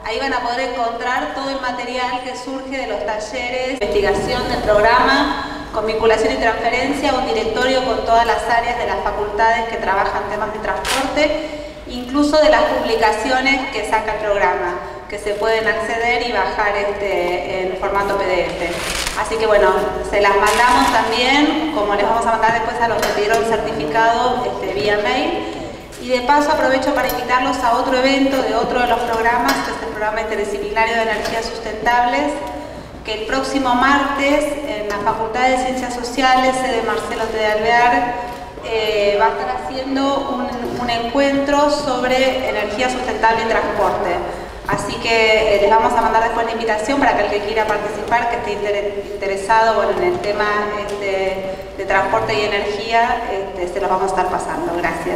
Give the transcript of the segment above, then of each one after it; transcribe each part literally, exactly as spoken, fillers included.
Ahí van a poder encontrar todo el material que surge de los talleres de investigación del programa, con vinculación y transferencia, un directorio con todas las áreas de las facultades que trabajan temas de transporte, incluso de las publicaciones que saca el programa, que se pueden acceder y bajar este, en formato P D F. Así que bueno, se las mandamos también, como les vamos a mandar después a los que pidieron certificado este, vía mail. Y de paso aprovecho para invitarlos a otro evento de otro de los programas, que es el programa interdisciplinario de energías sustentables, que el próximo martes en la Facultad de Ciencias Sociales, sede Marcelo T. de Alvear, eh, va a estar haciendo un, un encuentro sobre energía sustentable y transporte. Así que eh, les vamos a mandar después la invitación para que el que quiera participar, que esté inter interesado bueno, en el tema este, de transporte y energía, este, se los vamos a estar pasando. Gracias.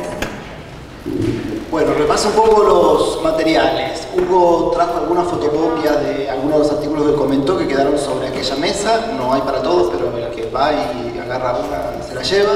Bueno, repaso un poco los materiales. Hugo trajo alguna fotocopia de algunos de los artículos que comentó que quedaron sobre aquella mesa. No hay para todos, pero el que va y agarra una se la lleva.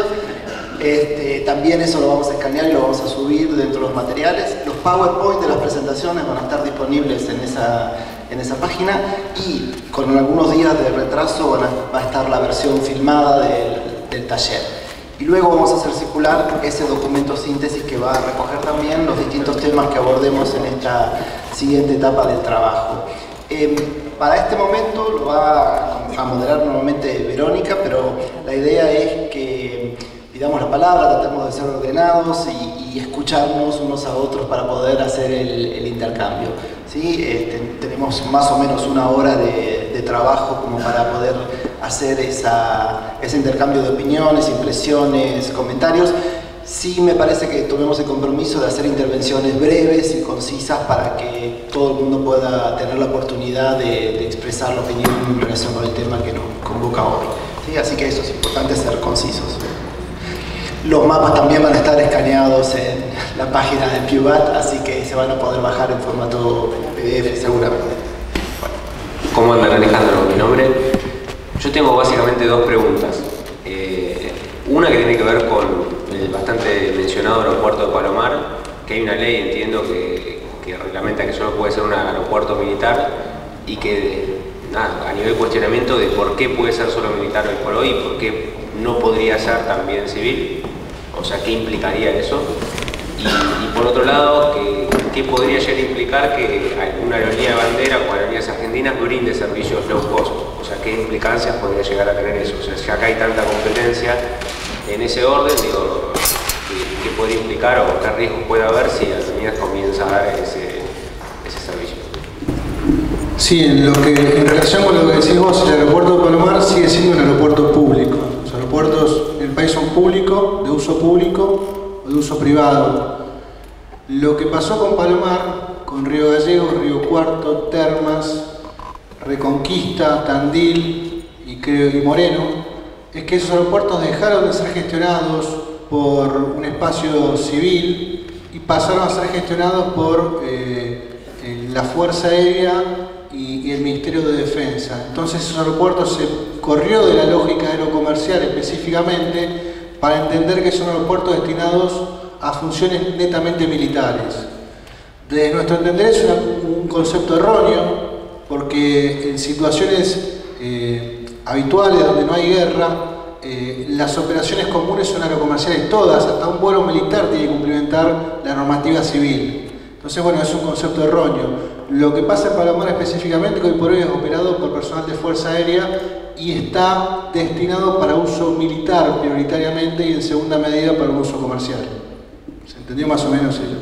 Este, también eso lo vamos a escanear y lo vamos a subir dentro de los materiales. Los PowerPoint de las presentaciones van a estar disponibles en esa, en esa página y con algunos días de retraso van a, va a estar la versión filmada del, del taller. Y luego vamos a hacer circular ese documento síntesis que va a recoger también los distintos temas que abordemos en esta siguiente etapa del trabajo. Eh, para este momento lo va a moderar nuevamente Verónica, pero la idea es que pidamos la palabra, tratemos de ser ordenados y, y escucharnos unos a otros para poder hacer el, el intercambio. ¿Sí? Este, tenemos más o menos una hora de, de trabajo como para poder hacer esa, ese intercambio de opiniones, impresiones, comentarios. Sí me parece que tomemos el compromiso de hacer intervenciones breves y concisas para que todo el mundo pueda tener la oportunidad de, de expresar la opinión en relación con el tema que nos convoca hoy. ¿Sí? Así que eso es importante, ser concisos. Los mapas también van a estar escaneados en la página de PewBat, así que se van a poder bajar en formato P D F seguramente. Bueno. ¿Cómo andan, Alejandro? Mi nombre. Yo tengo básicamente dos preguntas. Eh, una que tiene que ver con el bastante mencionado aeropuerto de Palomar, que hay una ley, entiendo, que, que reglamenta que solo puede ser un aeropuerto militar y que, nada, a nivel cuestionamiento de por qué puede ser solo militar hoy por hoy y por qué no podría ser también civil, o sea, ¿qué implicaría eso? Y, y por otro lado, ¿qué, qué podría llegar a implicar que una aerolínea de bandera o aerolíneas argentinas brinde servicios low cost? O sea, ¿qué implicancias podría llegar a tener eso? O sea, si acá hay tanta competencia en ese orden, digo, ¿qué, qué podría implicar o qué riesgos puede haber si Aerolíneas comienza a dar ese, ese servicio? Sí, en, lo que, en relación con lo que decís vos, el aeropuerto de Palomar sigue siendo un aeropuerto público. Los aeropuertos en el país son públicos, de uso público o de uso privado. Lo que pasó con Palomar, con Río Gallegos, Río Cuarto, Termas, Reconquista, Tandil y, creo, y Moreno, es que esos aeropuertos dejaron de ser gestionados por un espacio civil y pasaron a ser gestionados por eh, la Fuerza Aérea y, y el Ministerio de Defensa. Entonces esos aeropuertos se corrió de la lógica aerocomercial específicamente para entender que son aeropuertos destinados a funciones netamente militares. Desde nuestro entender es una, un concepto erróneo, porque en situaciones eh, habituales donde no hay guerra, eh, las operaciones comunes son aerocomerciales todas, hasta un vuelo militar tiene que cumplimentar la normativa civil. Entonces, bueno, es un concepto erróneo. Lo que pasa en Palomar específicamente, que hoy por hoy es operado por personal de Fuerza Aérea y está destinado para uso militar prioritariamente y en segunda medida para un uso comercial. ¿Se entendió más o menos eso?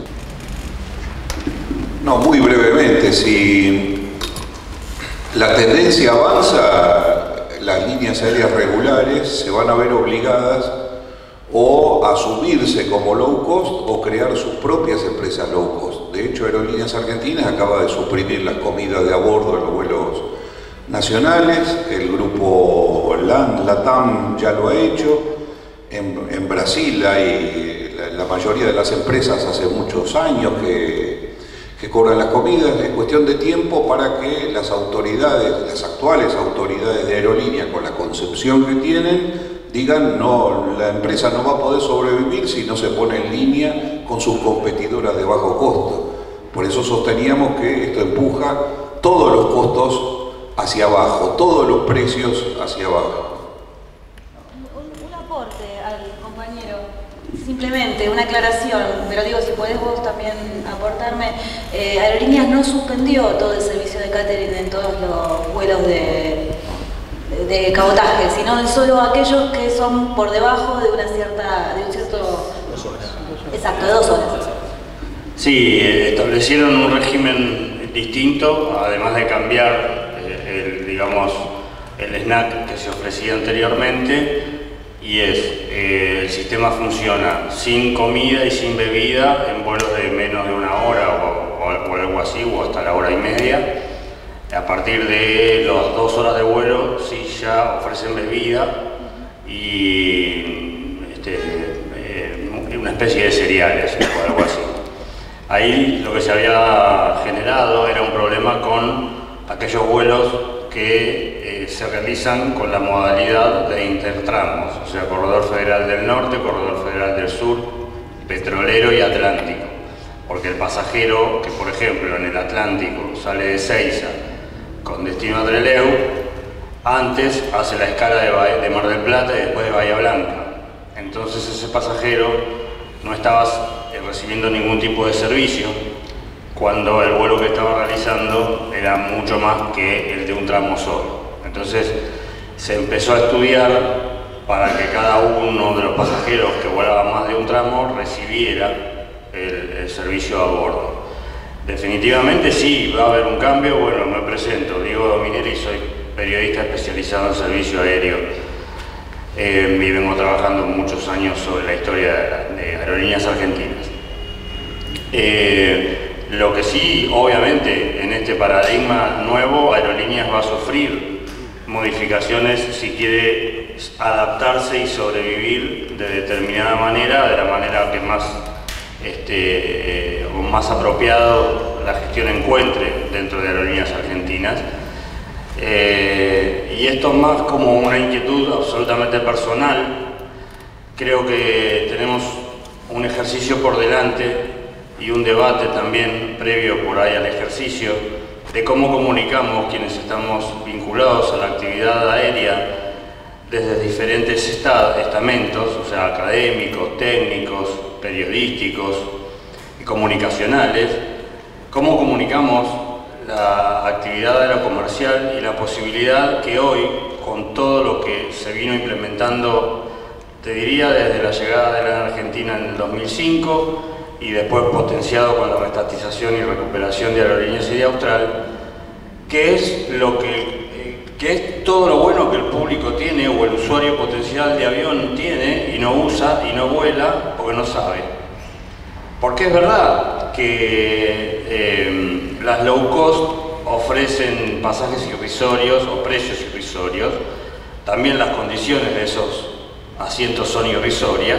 No, muy brevemente, si la tendencia avanza, las líneas aéreas regulares se van a ver obligadas o a asumirse como low cost o crear sus propias empresas low cost. De hecho, Aerolíneas Argentinas acaba de suprimir las comidas de a bordo en los vuelos nacionales, el grupo LAN, LATAM ya lo ha hecho, en, en Brasil hay la, la mayoría de las empresas hace muchos años que, que cobran las comidas. Es cuestión de tiempo para que las autoridades, las actuales autoridades de aerolínea, con la concepción que tienen, digan, no, la empresa no va a poder sobrevivir si no se pone en línea con sus competidoras de bajo costo. Por eso sosteníamos que esto empuja todos los costos hacia abajo, todos los precios hacia abajo. Un, un aporte al compañero, simplemente una aclaración, pero digo, si podés vos también aportarme, eh, Aerolíneas no suspendió todo el servicio de catering en todos los vuelos de, de, de cabotaje, sino en solo aquellos que son por debajo de una cierta, de un cierto... Dos horas. Exacto, de dos horas. Sí, establecieron un régimen distinto, además de cambiar eh, el, digamos, el snack que se ofrecía anteriormente, y es, eh, el sistema funciona sin comida y sin bebida en vuelos de menos de una hora o, o, o algo así, o hasta la hora y media. A partir de las dos horas de vuelo sí ya ofrecen bebida y este, eh, una especie de cereales o algo así. Ahí lo que se había generado era un problema con aquellos vuelos que eh, se realizan con la modalidad de intertramos, o sea, Corredor Federal del Norte, Corredor Federal del Sur, Petrolero y Atlántico. Porque el pasajero que, por ejemplo, en el Atlántico sale de Seiza con destino a Trelew, antes hace la escala de, Bahía, de Mar del Plata y después de Bahía Blanca. Entonces ese pasajero no estaba recibiendo ningún tipo de servicio, cuando el vuelo que estaba realizando era mucho más que el de un tramo solo. Entonces se empezó a estudiar para que cada uno de los pasajeros que volaba más de un tramo recibiera el, el servicio a bordo. Definitivamente sí, va a haber un cambio. Bueno, me presento, Diego Dominelli, soy periodista especializado en servicio aéreo eh, y vengo trabajando muchos años sobre la historia de, de Aerolíneas Argentinas. Eh, lo que sí, obviamente, en este paradigma nuevo, Aerolíneas va a sufrir modificaciones si quiere adaptarse y sobrevivir de determinada manera, de la manera que más, este, eh, más apropiado la gestión encuentre dentro de Aerolíneas Argentinas. Eh, y esto más como una inquietud absolutamente personal. Creo que tenemos un ejercicio por delante y un debate también previo por ahí al ejercicio de cómo comunicamos quienes estamos vinculados a la actividad aérea desde diferentes estamentos, o sea, académicos, técnicos, periodísticos y comunicacionales, cómo comunicamos la actividad aerocomercial y la posibilidad que hoy, con todo lo que se vino implementando, te diría desde la llegada de la Argentina en el dos mil cinco, y después potenciado con la restatización y recuperación de Aerolíneas y de Austral, que es lo que, que es todo lo bueno que el público tiene o el usuario potencial de avión tiene y no usa y no vuela porque no sabe. Porque es verdad que eh, las low cost ofrecen pasajes irrisorios o precios irrisorios, también las condiciones de esos asientos son irrisorias,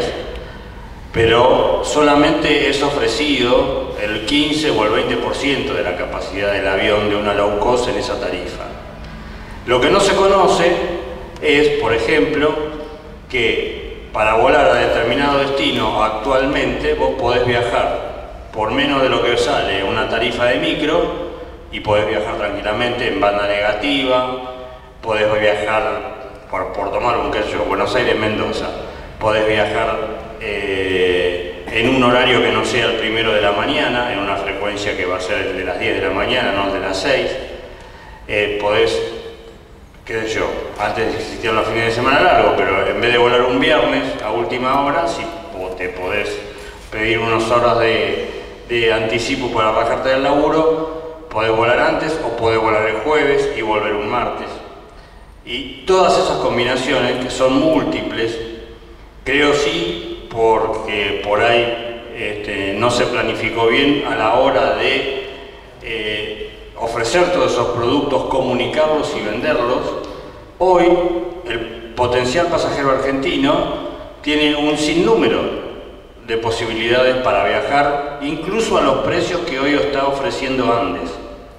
pero solamente es ofrecido el quince o el veinte por ciento de la capacidad del avión de una low cost en esa tarifa. Lo que no se conoce es, por ejemplo, que para volar a determinado destino actualmente vos podés viajar por menos de lo que sale una tarifa de micro y podés viajar tranquilamente en banda negativa, podés viajar, por, por tomar un caso, Buenos Aires-Mendoza, podés viajar Eh, en un horario que no sea el primero de la mañana, en una frecuencia que va a ser el de las diez de la mañana, no el de las seis. Eh, podés, qué sé yo, antes existían los fines de semana largos, pero en vez de volar un viernes a última hora, si te podés pedir unas horas de, de anticipo para bajarte del laburo, podés volar antes o podés volar el jueves y volver un martes. Y todas esas combinaciones, que son múltiples, creo sí, porque por ahí este, no se planificó bien a la hora de eh, ofrecer todos esos productos, comunicarlos y venderlos. Hoy el potencial pasajero argentino tiene un sinnúmero de posibilidades para viajar, incluso a los precios que hoy está ofreciendo Andes.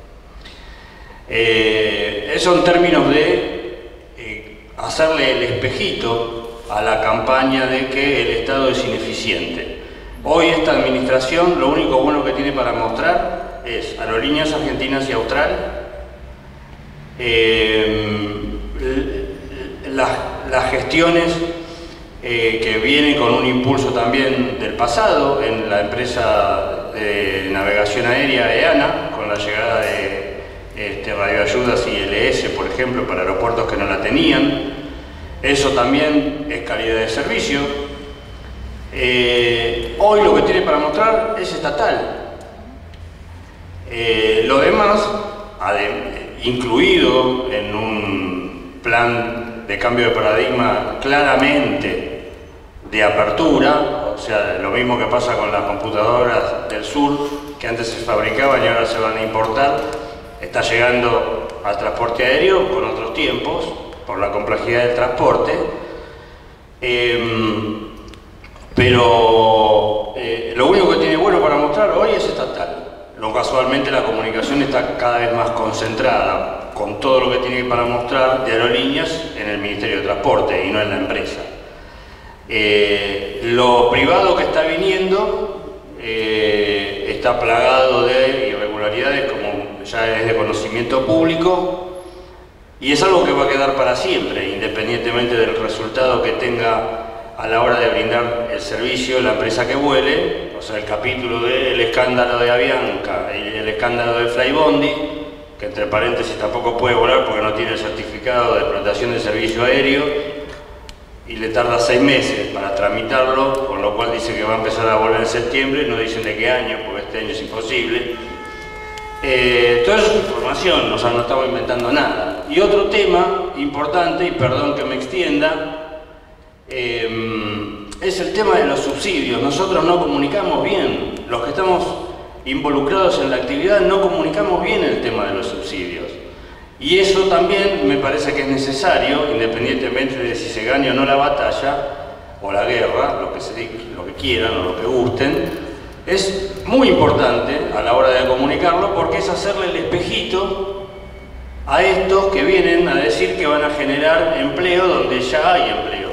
Eh, eso en términos de eh, hacerle el espejito a la campaña de que el Estado es ineficiente. Hoy esta administración lo único bueno que tiene para mostrar es Aerolíneas Argentinas y Austral. Eh, las, las gestiones eh, que vienen con un impulso también del pasado en la empresa de navegación aérea EANA, con la llegada de este, radioayudas y L S, por ejemplo, para aeropuertos que no la tenían. Eso también es calidad de servicio. Eh, hoy lo que tiene para mostrar es estatal. Eh, lo demás, incluido en un plan de cambio de paradigma claramente de apertura, o sea, lo mismo que pasa con las computadoras del sur, que antes se fabricaban y ahora se van a importar, está llegando al transporte aéreo con otros tiempos, por la complejidad del transporte, eh, pero eh, lo único que tiene bueno para mostrar hoy es estatal. Lo casualmente la comunicación está cada vez más concentrada con todo lo que tiene para mostrar de aerolíneas en el Ministerio de Transporte y no en la empresa. Eh, lo privado que está viniendo eh, está plagado de irregularidades, como ya es de conocimiento público, y es algo que va a quedar para siempre, independientemente del resultado que tenga a la hora de brindar el servicio la empresa que vuele. O sea, el capítulo del escándalo de Avianca y el escándalo de Flybondi, que entre paréntesis tampoco puede volar porque no tiene el certificado de explotación de servicio aéreo y le tarda seis meses para tramitarlo, con lo cual dice que va a empezar a volar en septiembre, no dicen de qué año, porque este año es imposible. Eh, toda esa información, o sea, no estamos inventando nada. Y otro tema importante, y perdón que me extienda, eh, es el tema de los subsidios. Nosotros no comunicamos bien, los que estamos involucrados en la actividad no comunicamos bien el tema de los subsidios. Y eso también me parece que es necesario, independientemente de si se gane o no la batalla, o la guerra, lo que, se, lo que quieran o lo que gusten. Es muy importante a la hora de comunicarlo porque es hacerle el espejito a estos que vienen a decir que van a generar empleo donde ya hay empleo.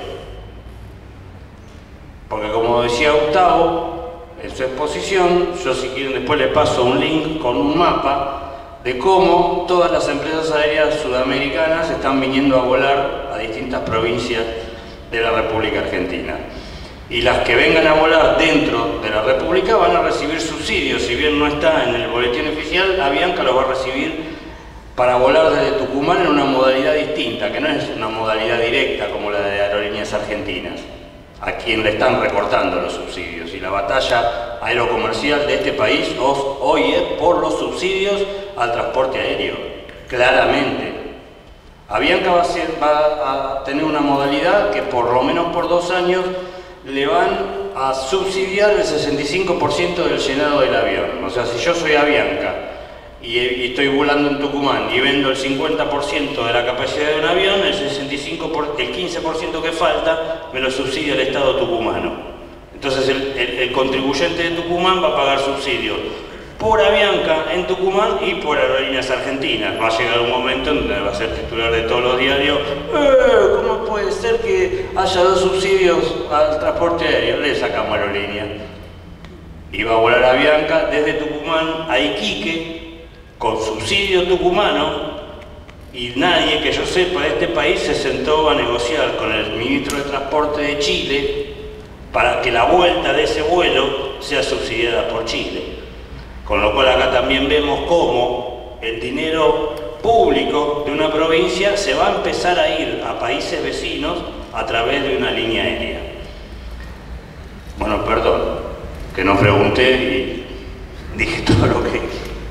Porque como decía Gustavo en su exposición, yo si quieren después les paso un link con un mapa de cómo todas las empresas aéreas sudamericanas están viniendo a volar a distintas provincias de la República Argentina. Y las que vengan a volar dentro de la República van a recibir subsidios, si bien no está en el boletín oficial, Avianca lo va a recibir para volar desde Tucumán en una modalidad distinta, que no es una modalidad directa como la de Aerolíneas Argentinas, a quien le están recortando los subsidios. Y la batalla aerocomercial de este país hoy es por los subsidios al transporte aéreo, claramente. Avianca va a, ser, va a tener una modalidad que por lo menos por dos años le van a subsidiar el sesenta y cinco por ciento del llenado del avión. O sea, si yo soy Avianca y, y estoy volando en Tucumán y vendo el cincuenta por ciento de la capacidad de un avión, el, sesenta y cinco por ciento, el quince por ciento que falta me lo subsidia el Estado tucumano. Entonces el, el, el contribuyente de Tucumán va a pagar subsidios por Avianca en Tucumán y por Aerolíneas Argentinas. Va a llegar un momento en donde va a ser titular de todos los diarios. ¡Eh! ¿Cómo puede ser que haya dos subsidios al transporte aéreo? Le sacamos Aerolíneas. Y va a volar Avianca desde Tucumán a Iquique con subsidio tucumano, y nadie que yo sepa de este país se sentó a negociar con el ministro de Transporte de Chile para que la vuelta de ese vuelo sea subsidiada por Chile. Con lo cual acá también vemos cómo el dinero público de una provincia se va a empezar a ir a países vecinos a través de una línea aérea. Bueno, perdón, que no pregunté y dije todo lo que...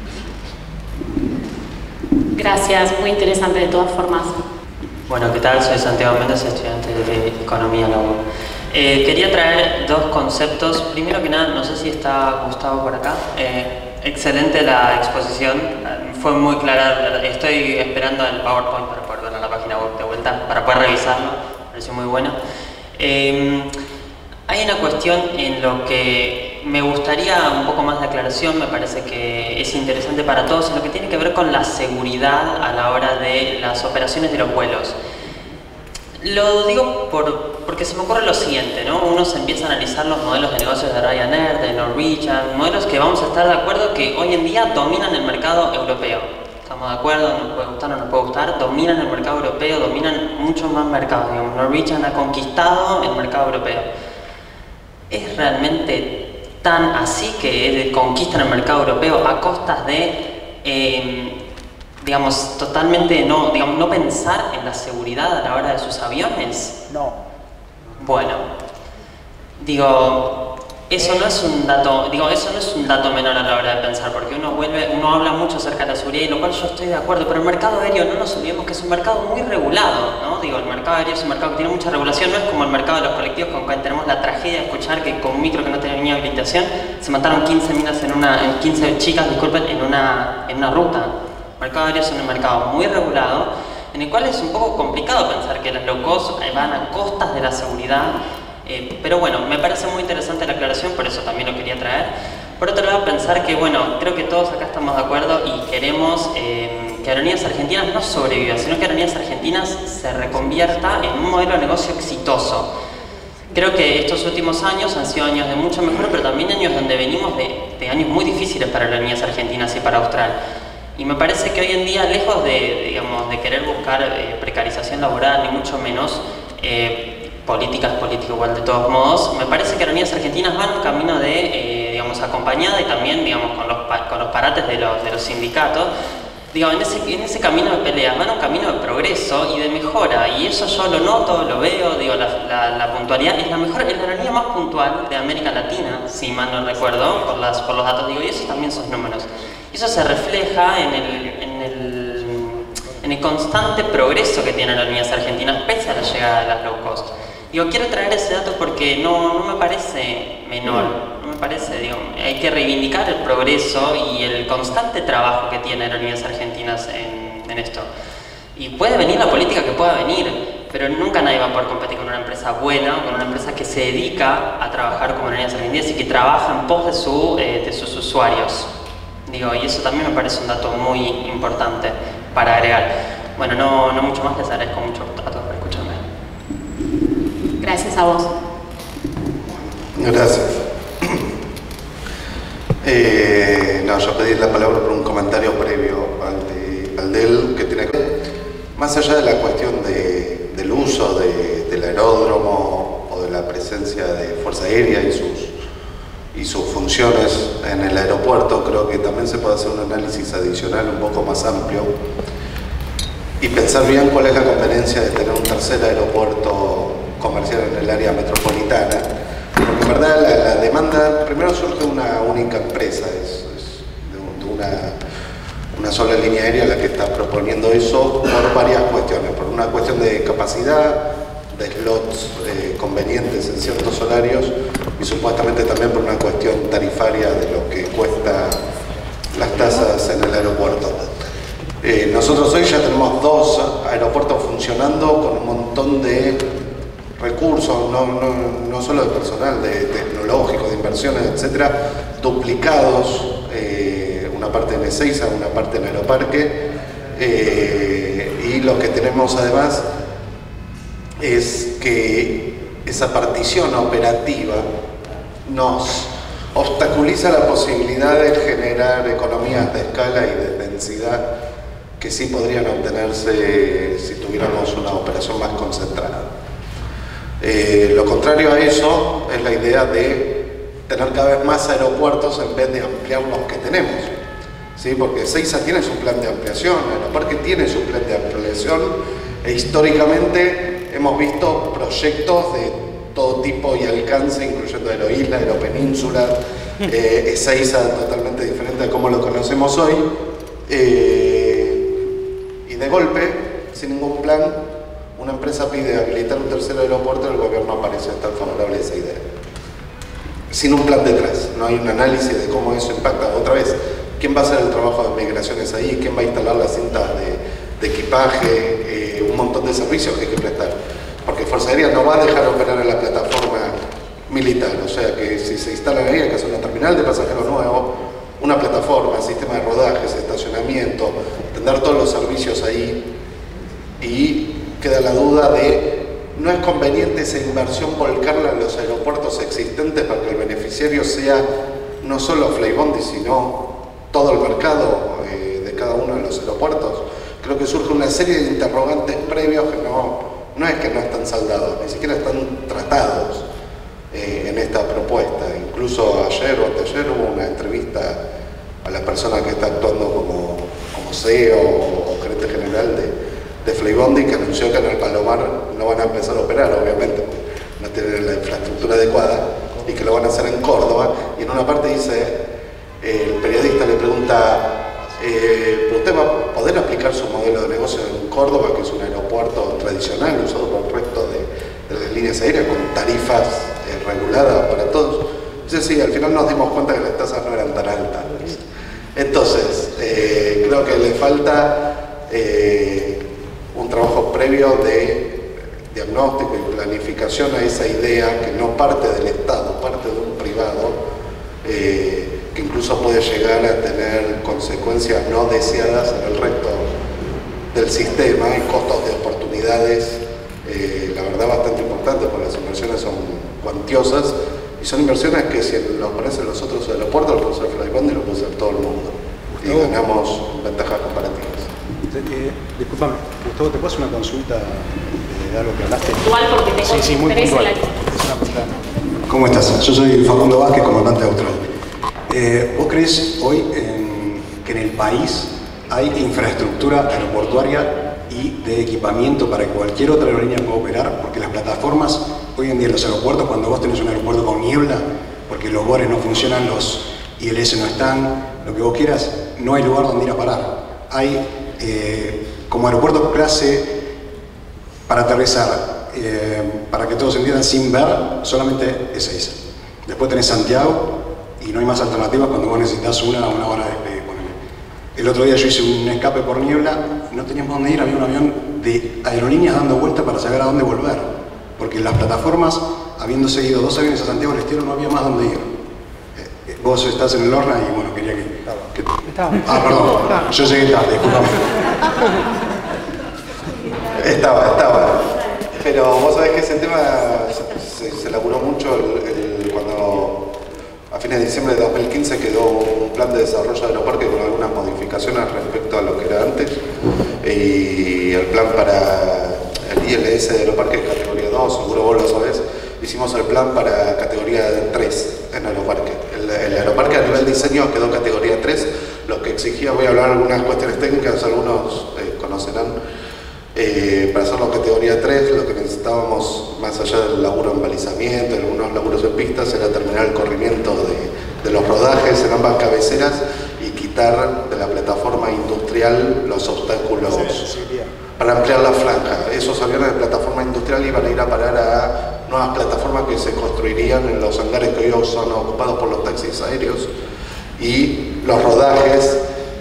Gracias, muy interesante de todas formas. Bueno, ¿qué tal? Soy Santiago Méndez, estudiante de Economía en la U. Eh, quería traer dos conceptos. Primero que nada, no sé si está Gustavo por acá. Eh, excelente la exposición, fue muy clara. Estoy esperando el PowerPoint para poder ver la página web de vuelta, para poder revisarlo. Me pareció muy buena. Eh, hay una cuestión en lo que me gustaría un poco más de aclaración, me parece que es interesante para todos, en lo que tiene que ver con la seguridad a la hora de las operaciones de los vuelos. Lo digo por, porque se me ocurre lo siguiente, ¿no? Uno se empieza a analizar los modelos de negocios de Ryanair, de Norwegian, modelos que vamos a estar de acuerdo que hoy en día dominan el mercado europeo. Estamos de acuerdo, nos puede gustar o no nos puede gustar, dominan el mercado europeo, dominan muchos más mercados. Digamos, Norwegian ha conquistado el mercado europeo. ¿Es realmente tan así que conquistan el mercado europeo a costas de... Eh, digamos, totalmente no, digamos, no pensar en la seguridad a la hora de sus aviones? No. Bueno, digo, eso no es un dato, digo, eso no es un dato menor a la hora de pensar, porque uno vuelve, uno habla mucho acerca de la seguridad, y lo cual yo estoy de acuerdo, pero el mercado aéreo, no nos olvidemos que es un mercado muy regulado, ¿no? Digo, el mercado aéreo es un mercado que tiene mucha regulación, no es como el mercado de los colectivos, con que tenemos la tragedia de escuchar que con un micro que no tenía ni habilitación, se mataron quince minas en una, en quince chicas, disculpen, en una, en una ruta. El mercado aéreo es un mercado muy regulado, en el cual es un poco complicado pensar que las low cost van a costas de la seguridad, eh, pero bueno, me parece muy interesante la aclaración, por eso también lo quería traer. Por otro lado, pensar que, bueno, creo que todos acá estamos de acuerdo y queremos eh, que Aerolíneas Argentinas no sobreviva, sino que Aerolíneas Argentinas se reconvierta en un modelo de negocio exitoso. Creo que estos últimos años han sido años de mucho mejor, pero también años donde venimos de, de años muy difíciles para Aerolíneas Argentinas y para Austral. Y me parece que hoy en día, lejos de, digamos, de querer buscar eh, precarización laboral, ni mucho menos eh, políticas políticas igual de todos modos, me parece que Aerolíneas Argentinas van un camino de, eh, digamos, acompañada y también, digamos, con los, con los parates de los, de los sindicatos, digamos, en ese, en ese camino de peleas, van un camino de progreso y de mejora, y eso yo lo noto, lo veo, digo, la, la, la puntualidad es la mejor, es la aerolínea más puntual de América Latina, si mal no recuerdo, por, las, por los datos, digo, y esos también son números. Eso se refleja en el, en, el, en el constante progreso que tienen las líneas argentinas pese a la llegada de las low cost. Digo, quiero traer ese dato porque no, no me parece menor, no me parece, digo, hay que reivindicar el progreso y el constante trabajo que tienen las líneas argentinas en, en esto. Y puede venir la política que pueda venir, pero nunca nadie va a poder competir con una empresa buena, con una empresa que se dedica a trabajar como Aerolíneas Argentinas y que trabaja en pos de, su, eh, de sus usuarios. Digo, y eso también me parece un dato muy importante para agregar. Bueno, no, no mucho más, les agradezco mucho a todos por escucharme. Gracias a vos. Gracias. Eh, no, yo pedí la palabra por un comentario previo al de, al de él, que tiene que ver, más allá de la cuestión de, del uso de, del aeródromo o de la presencia de Fuerza Aérea y sus y sus funciones en el aeropuerto, creo que también se puede hacer un análisis adicional un poco más amplio y pensar bien cuál es la conveniencia de tener un tercer aeropuerto comercial en el área metropolitana, porque en verdad la, la demanda, primero surge una única empresa, es, es de, de una, una sola línea aérea la que está proponiendo eso por varias cuestiones, por una cuestión de capacidad, de slots eh, convenientes en ciertos horarios y supuestamente también por una cuestión tarifaria de lo que cuesta las tasas en el aeropuerto. Eh, nosotros hoy ya tenemos dos aeropuertos funcionando con un montón de recursos, no, no, no solo de personal, de tecnológico, de inversiones, etcétera, duplicados, eh, una parte en Ezeiza, una parte en Aeroparque, eh, y lo que tenemos además es que esa partición operativa nos obstaculiza la posibilidad de generar economías de escala y de densidad que sí podrían obtenerse si tuviéramos una operación más concentrada. Eh, lo contrario a eso es la idea de tener cada vez más aeropuertos en vez de ampliar los que tenemos, ¿sí? Porque Ezeiza tiene su plan de ampliación, Aeroparque tiene su plan de ampliación e históricamente hemos visto proyectos de todo tipo y alcance, incluyendo Aeroisla, Aeropenínsula, eh, Ezeiza totalmente diferente a como lo conocemos hoy, eh, y de golpe, sin ningún plan, una empresa pide habilitar un tercer aeropuerto y el gobierno parece estar favorable a esa idea. Sin un plan detrás, no hay un análisis de cómo eso impacta. Otra vez, ¿quién va a hacer el trabajo de migraciones ahí? ¿Quién va a instalar las cintas de, de equipaje? Eh, un montón de servicios que hay que prestar. Porque Fuerza Aérea no va a dejar operar en la plataforma militar, o sea que si se instalan ahí hay que hacer una terminal de pasajeros nuevo, una plataforma, sistema de rodajes, estacionamiento, tener todos los servicios ahí, y queda la duda de no es conveniente esa inversión volcarla en los aeropuertos existentes para que el beneficiario sea no solo Flybondi, sino todo el mercado eh, de cada uno de los aeropuertos. Creo que surge una serie de interrogantes previos que no, no es que no están saldados, ni siquiera están tratados eh, en esta propuesta. Incluso ayer o anteayer hubo una entrevista a la persona que está actuando como, como C E O o gerente general de de Flybondi, que anunció que en el Palomar no van a empezar a operar, obviamente, porque no tienen la infraestructura adecuada, y que lo van a hacer en Córdoba. Y en una parte dice, eh, el periodista le pregunta, eh, ¿usted va a poder aplicar su modelo de negocio en Córdoba, que es un aeropuerto tradicional usado por el resto de, de las líneas aéreas, con tarifas eh, reguladas para todos? Dice, sí, al final nos dimos cuenta que las tasas no eran tan altas. Entonces, eh, creo que le falta eh, un trabajo previo de diagnóstico y planificación a esa idea que no parte del Estado, parte de un privado, eh, que incluso puede llegar a tener consecuencias no deseadas en el resto del sistema y costos de oportunidades, eh, la verdad, bastante importantes, porque las inversiones son cuantiosas y son inversiones que si los parecen los otros aeropuertos, lo puede hacer Flybondi y lo puede hacer todo el mundo. Y ganamos ventajas comparativas. Eh, disculpame, Gustavo, ¿te puedo hacer una consulta de algo que hablaste? Puntual, porque tengo sí, sí, muy interés puntual. en la lista. Es una pregunta. ¿Cómo estás? Yo soy Facundo Vázquez, comandante de Austral. Eh, ¿Vos crees hoy en, que en el país hay infraestructura aeroportuaria y de equipamiento para que cualquier otra aerolínea pueda operar? Porque las plataformas, hoy en día en los aeropuertos, cuando vos tenés un aeropuerto con niebla, porque los bores no funcionan, los I L S no están, lo que vos quieras, no hay lugar donde ir a parar. Hay Eh, como aeropuerto clase para aterrizar, eh, para que todos entiendan, sin ver, solamente Ezeiza. Después tenés Santiago y no hay más alternativas cuando vos necesitas una una hora de despegue. El otro día yo hice un escape por niebla, no teníamos dónde ir, había un avión de aerolíneas dando vueltas para saber a dónde volver, porque las plataformas, habiendo seguido dos aviones a Santiago del Estero, no había más dónde ir. Eh, eh, vos estás en el Lorna y bueno, quería que... que ah, perdón, yo llegué tarde, disculpame. Estaba, estaba. Pero vos sabés que ese tema se, se, se elaboró mucho el, el, cuando a fines de diciembre de dos mil quince quedó un plan de desarrollo de Aeroparque con algunas modificaciones respecto a lo que era antes. Y el plan para el I L S de Aeroparque es categoría dos, seguro vos lo sabés. Hicimos el plan para categoría tres en Aeroparque. El, el Aeroparque a nivel diseño quedó categoría tres, lo que exigía, voy a hablar de algunas cuestiones técnicas, algunos eh, conocerán, eh, para hacerlo categoría tres, lo que necesitábamos, más allá del laburo en balizamiento, algunos laburos en pistas, era terminar el corrimiento de, de los rodajes en ambas cabeceras y quitar de la plataforma industrial los obstáculos para ampliar la franja. Esos aviones de plataforma industrial iban a ir a parar a nuevas plataformas que se construirían en los hangares que hoy son ocupados por los taxis aéreos, y los rodajes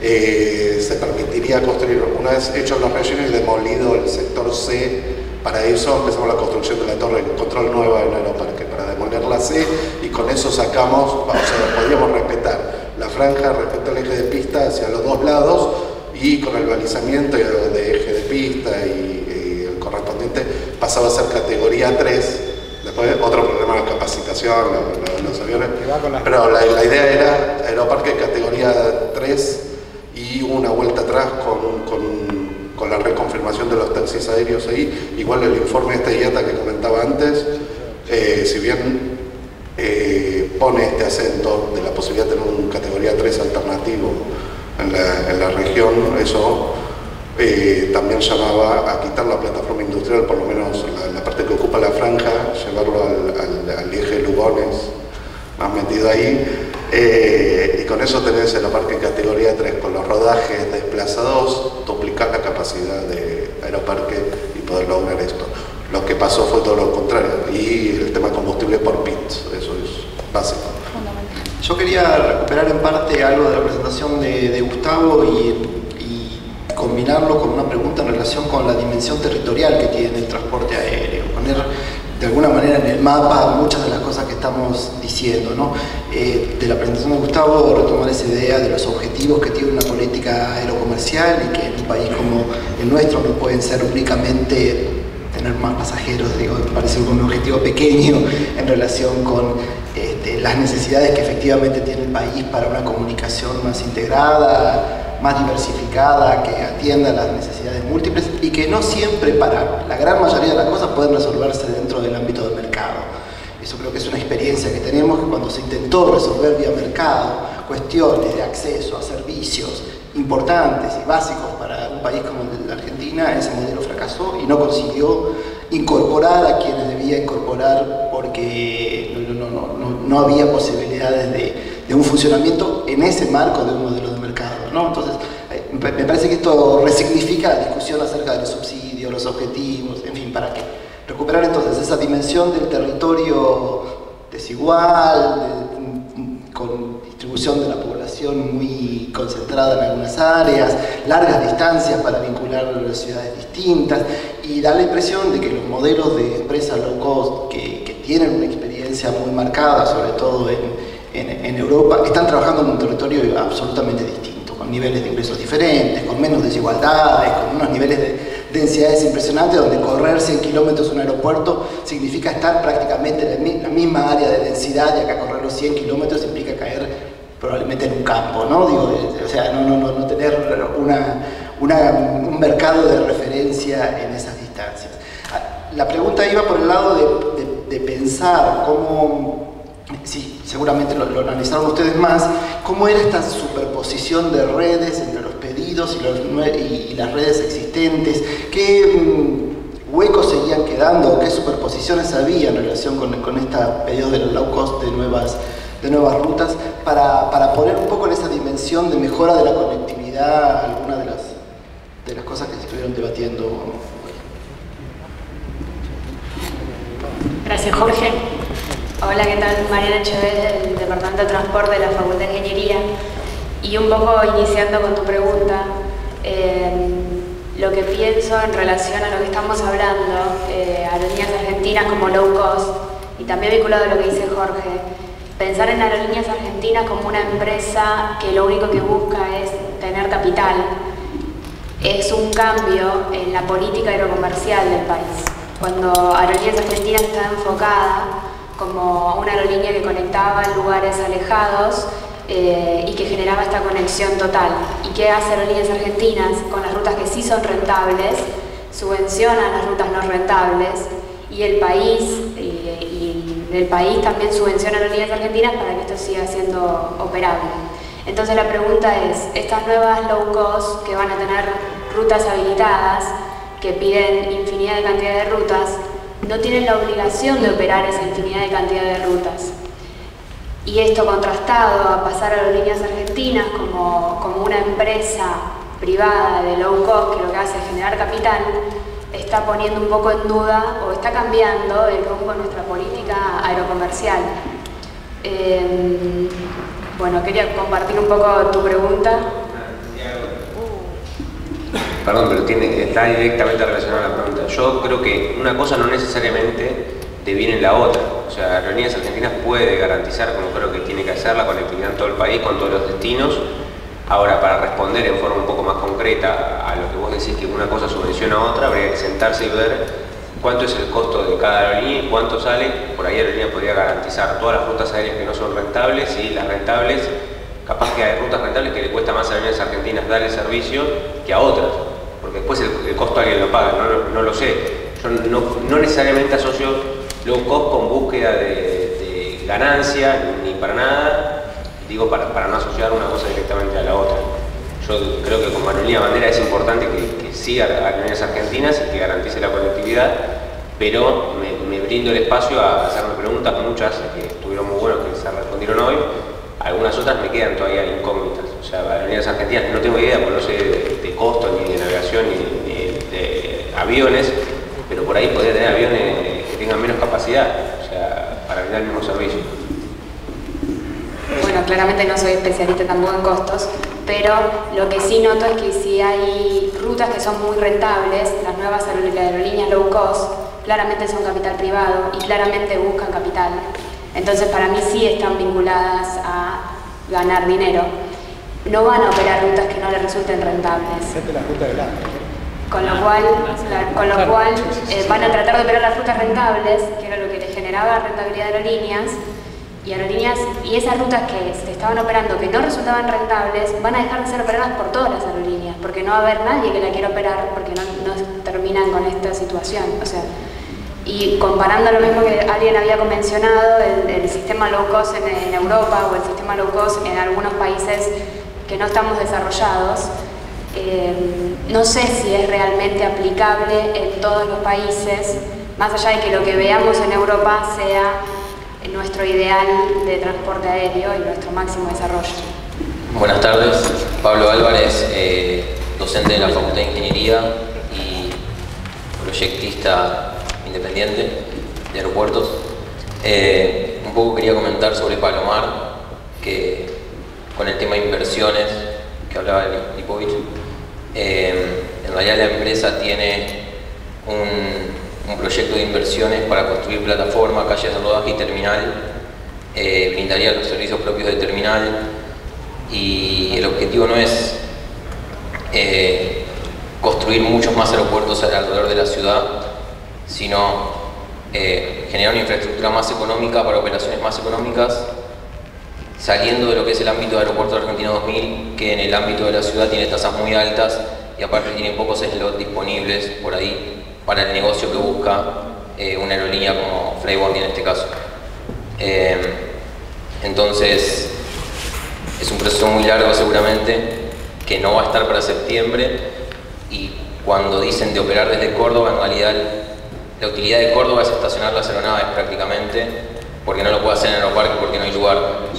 eh, se permitiría construir, una vez hechos los rellenos y demolido el sector C. Para eso empezamos la construcción de la torre de control nueva en Aeroparque, para demoler la C, y con eso sacamos, o sea, podíamos respetar la franja respecto al eje de pista hacia los dos lados, y con el balizamiento de eje de pista y, y el correspondiente pasaba a ser categoría tres. Después otro problema de la capacitación, los, los aviones, pero la, la idea era Aeroparque categoría tres y una vuelta atrás con, con, con la reconfirmación de los taxis aéreos ahí. Igual el informe de este I A T A que comentaba antes, eh, si bien eh, pone este acento de la posibilidad de tener un categoría tres alternativo en la, en la región, eso eh, también llamaba a quitar la plataforma industrial, por lo menos la, la parte que ocupa la franja, llevarlo al, al, al eje Lugones, más metido ahí, eh, y con eso tenés el Aeroparque categoría tres, con los rodajes desplazados, duplicar la capacidad de Aeroparque y poder lograr esto. Lo que pasó fue todo lo contrario, y el tema combustible por pits, eso es básico. Yo quería recuperar en parte algo de la presentación de, de Gustavo y, y combinarlo con una pregunta en relación con la dimensión territorial que tiene el transporte aéreo. Poner de alguna manera en el mapa muchas de las cosas que estamos diciendo, ¿no? Eh, de la presentación de Gustavo, retomar esa idea de los objetivos que tiene una política aerocomercial y que en un país como el nuestro no pueden ser únicamente tener más pasajeros, digo, me parece un objetivo pequeño en relación con este, las necesidades que efectivamente tiene el país para una comunicación más integrada, más diversificada, que atienda las necesidades múltiples y que no siempre, para la gran mayoría de las cosas, pueden resolverse dentro del ámbito del mercado. Eso creo que es una experiencia que tenemos, que cuando se intentó resolver vía mercado cuestiones de acceso a servicios importantes y básicos para un país como el de la Argentina, ese modelo fracasó y no consiguió incorporar a quienes debía incorporar porque no, no, no, no había posibilidades de, de un funcionamiento en ese marco de un modelo de mercado, ¿no? Entonces, me parece que esto resignifica la discusión acerca de los subsidios, los objetivos, en fin, para que recuperar entonces esa dimensión del territorio desigual, de, con distribución de la población muy concentrada en algunas áreas, largas distancias para vincular las ciudades distintas y da la impresión de que los modelos de empresas low cost que, que tienen una experiencia muy marcada, sobre todo en, en, en Europa, están trabajando en un territorio absolutamente distinto, con niveles de ingresos diferentes, con menos desigualdades, con unos niveles de densidades impresionantes, donde correr cien kilómetros un aeropuerto significa estar prácticamente en la misma área de densidad, y acá correr los cien kilómetros implica caer probablemente en un campo, ¿no? Digo, o sea, no, no, no, no tener una, una, un mercado de referencia en esas distancias. La pregunta iba por el lado de, de, de pensar cómo, sí, seguramente lo, lo analizaron ustedes más, cómo era esta superposición de redes entre los pedidos y, los, y, y las redes existentes, qué um, huecos seguían quedando, qué superposiciones había en relación con, con este pedido de los low cost de nuevas, de nuevas rutas, para, para poner un poco en esa dimensión de mejora de la conectividad algunas de las, de las cosas que se estuvieron debatiendo hoy. Gracias, Jorge. Hola, ¿qué tal? Mariana Echevel, del Departamento de Transporte de la Facultad de Ingeniería. Y un poco iniciando con tu pregunta, eh, lo que pienso en relación a lo que estamos hablando, eh, aerolíneas argentinas como low cost, y también vinculado a lo que dice Jorge, pensar en aerolíneas argentinas como una empresa que lo único que busca es tener capital, es un cambio en la política aerocomercial del país. Cuando Aerolíneas Argentinas estaba enfocada como una aerolínea que conectaba lugares alejados eh, y que generaba esta conexión total. ¿Y qué hace Aerolíneas Argentinas? Con las rutas que sí son rentables, subvenciona las rutas no rentables y el país, eh, y el país también subvenciona Aerolíneas Argentinas para que esto siga siendo operable. Entonces la pregunta es, estas nuevas low cost que van a tener rutas habilitadas, que piden infinidad de cantidad de rutas, no tienen la obligación de operar esa infinidad de cantidad de rutas. Y esto contrastado a pasar a Aerolíneas Argentinas como, como una empresa privada de low cost que lo que hace es generar capital, está poniendo un poco en duda o está cambiando el rumbo de nuestra política aerocomercial. Eh, bueno, quería compartir un poco tu pregunta. Perdón, pero tiene, está directamente relacionada a la pregunta. Yo creo que una cosa no necesariamente deviene en la otra. O sea, Aerolíneas Argentinas puede garantizar, como creo que tiene que hacer, la conectividad en todo el país con todos los destinos. Ahora, para responder en forma un poco más concreta a lo que vos decís que una cosa subvenciona a otra, habría que sentarse y ver cuánto es el costo de cada aerolínea y cuánto sale. Por ahí Aerolínea podría garantizar todas las rutas aéreas que no son rentables y las rentables, capaz que hay rutas rentables que le cuesta más a Aerolíneas Argentinas dar el servicio que a otras. Porque después el, el costo alguien lo paga, no, no lo sé. Yo no, no necesariamente asocio low cost con búsqueda de, de ganancia, ni para nada, digo para, para no asociar una cosa directamente a la otra. Yo creo que como aerolínea bandera es importante que, que siga Aerolíneas Argentinas y que garantice la conectividad, pero me, me brindo el espacio a hacerme preguntas, muchas que estuvieron muy buenas, que se respondieron hoy, algunas otras me quedan todavía incógnitas. O sea, Aerolíneas Argentinas no tengo idea, porque no sé de, de costo, ni de navegación, ni, ni de aviones, pero por ahí podría tener aviones que tengan menos capacidad, o sea, para brindar el mismo servicio. Bueno, claramente no soy especialista tampoco en costos, pero lo que sí noto es que si hay rutas que son muy rentables, las nuevas aerolíneas low cost, claramente son capital privado y claramente buscan capital. Entonces para mí sí están vinculadas a ganar dinero. No van a operar rutas que no les resulten rentables. Excepto la ruta de Blanco. Con lo cual, con lo cual eh, van a tratar de operar las rutas rentables, que era lo que les generaba rentabilidad de aerolíneas, y aerolíneas, y esas rutas que se estaban operando que no resultaban rentables, van a dejar de ser operadas por todas las aerolíneas, porque no va a haber nadie que la quiera operar, porque no, no terminan con esta situación. O sea, y comparando lo mismo que alguien había mencionado, el, el sistema low cost en, en Europa o el sistema low cost en algunos países que no estamos desarrollados, eh, no sé si es realmente aplicable en todos los países, más allá de que lo que veamos en Europa sea nuestro ideal de transporte aéreo y nuestro máximo desarrollo. Buenas tardes, Pablo Álvarez, eh, docente de la Facultad de Ingeniería y proyectista independiente de aeropuertos. Eh, un poco quería comentar sobre Palomar, que con el tema de inversiones que hablaba Lipovich, eh, en realidad la empresa tiene un, un proyecto de inversiones para construir plataforma, calles de rodaje y terminal, eh, brindaría los servicios propios de terminal, y el objetivo no es eh, construir muchos más aeropuertos alrededor de la ciudad, sino eh, generar una infraestructura más económica para operaciones más económicas, saliendo de lo que es el ámbito de Aeropuerto Argentino dos mil, que en el ámbito de la ciudad tiene tasas muy altas y aparte tiene pocos slots disponibles por ahí para el negocio que busca eh, una aerolínea como Flybondi en este caso. Eh, entonces, es un proceso muy largo seguramente, que no va a estar para septiembre, y cuando dicen de operar desde Córdoba, en realidad la utilidad de Córdoba es estacionar las aeronaves prácticamente, porque no lo puede hacer en Aeroparque porque no hay lugar.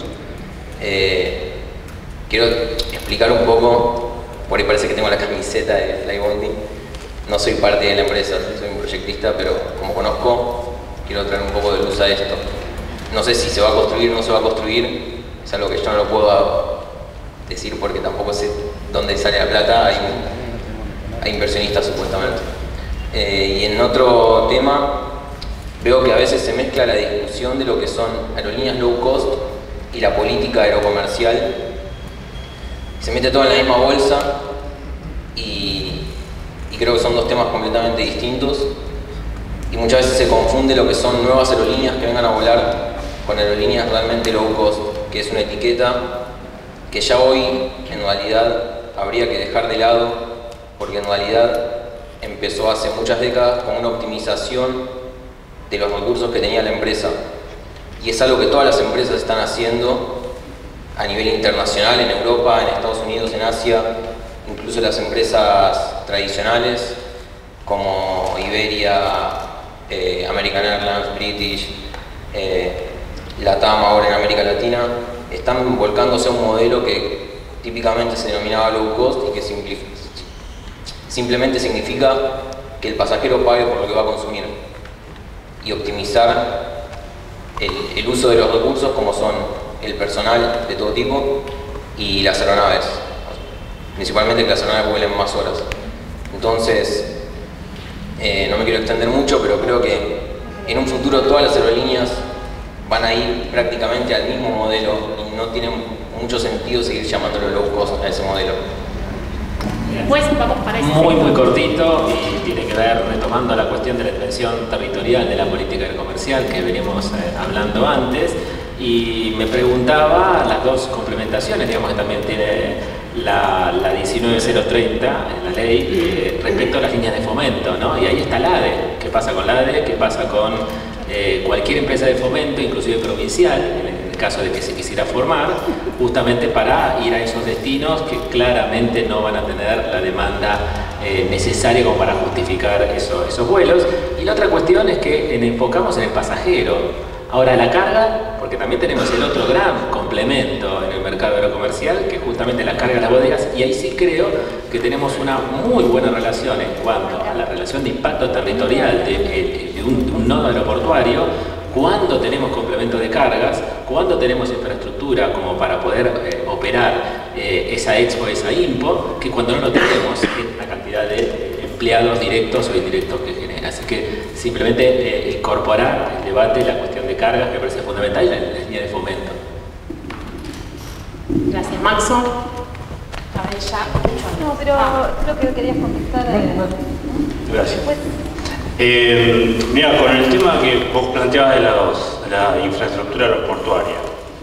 Eh, quiero explicar un poco, por ahí parece que tengo la camiseta de Flybondi, no soy parte de la empresa, soy un proyectista, pero como conozco, quiero traer un poco de luz a esto. No sé si se va a construir o no se va a construir, es algo que yo no lo puedo decir porque tampoco sé dónde sale la plata, hay, hay inversionistas supuestamente. Eh, y en otro tema, veo que a veces se mezcla la discusión de lo que son aerolíneas low cost y la política aerocomercial. Se mete todo en la misma bolsa y, y creo que son dos temas completamente distintos, y muchas veces se confunde lo que son nuevas aerolíneas que vengan a volar con aerolíneas realmente low cost, que es una etiqueta que ya hoy en realidad habría que dejar de lado, porque en realidad empezó hace muchas décadas con una optimización de los recursos que tenía la empresa, y es algo que todas las empresas están haciendo a nivel internacional, en Europa, en Estados Unidos, en Asia, incluso las empresas tradicionales como Iberia, eh, American Airlines, British, eh, LATAM ahora en América Latina, están volcándose a un modelo que típicamente se denominaba low cost y que simplemente significa que el pasajero pague por lo que va a consumir y optimizar el, el uso de los recursos, como son el personal de todo tipo y las aeronaves, principalmente que las aeronaves vuelen más horas. Entonces, eh, no me quiero extender mucho, pero creo que en un futuro todas las aerolíneas van a ir prácticamente al mismo modelo y no tiene mucho sentido seguir llamándolo low cost a ese modelo. Pues vamos para ese Muy, muy cortito, y tiene que ver, retomando la cuestión de la dimensión territorial de la política aerocomercial que veníamos eh, hablando antes, y me preguntaba las dos complementaciones, digamos, que también tiene la, la diecinueve cero treinta en la ley eh, respecto a las líneas de fomento, ¿no? Y ahí está la A D E. ¿Qué pasa con la A D E? ¿Qué pasa con eh, cualquier empresa de fomento, inclusive provincial, en el caso de que se quisiera formar, justamente para ir a esos destinos que claramente no van a tener la demanda eh, necesaria como para justificar eso, esos vuelos? Y la otra cuestión es que enfocamos en el pasajero. Ahora la carga, porque también tenemos el otro gran complemento en el mercado aerocomercial, que es justamente la carga de las bodegas, y ahí sí creo que tenemos una muy buena relación en cuanto a la relación de impacto territorial de, de, de, un, de un nodo aeroportuario, cuando tenemos complemento de cargas, cuando tenemos infraestructura como para poder eh, operar eh, esa expo, esa impo, que cuando no lo tenemos, es la cantidad de empleados directos o indirectos que genera. Así que simplemente eh, incorporar el debate, la cuestión de cargas, que me parece fundamental, y la, la línea de fomento. Gracias, Maxo. A ver, ya. No, pero Ah. creo que querías contestar. Eh, Gracias. Pues, Eh, mira, con el tema que vos planteabas de la, de la infraestructura aeroportuaria,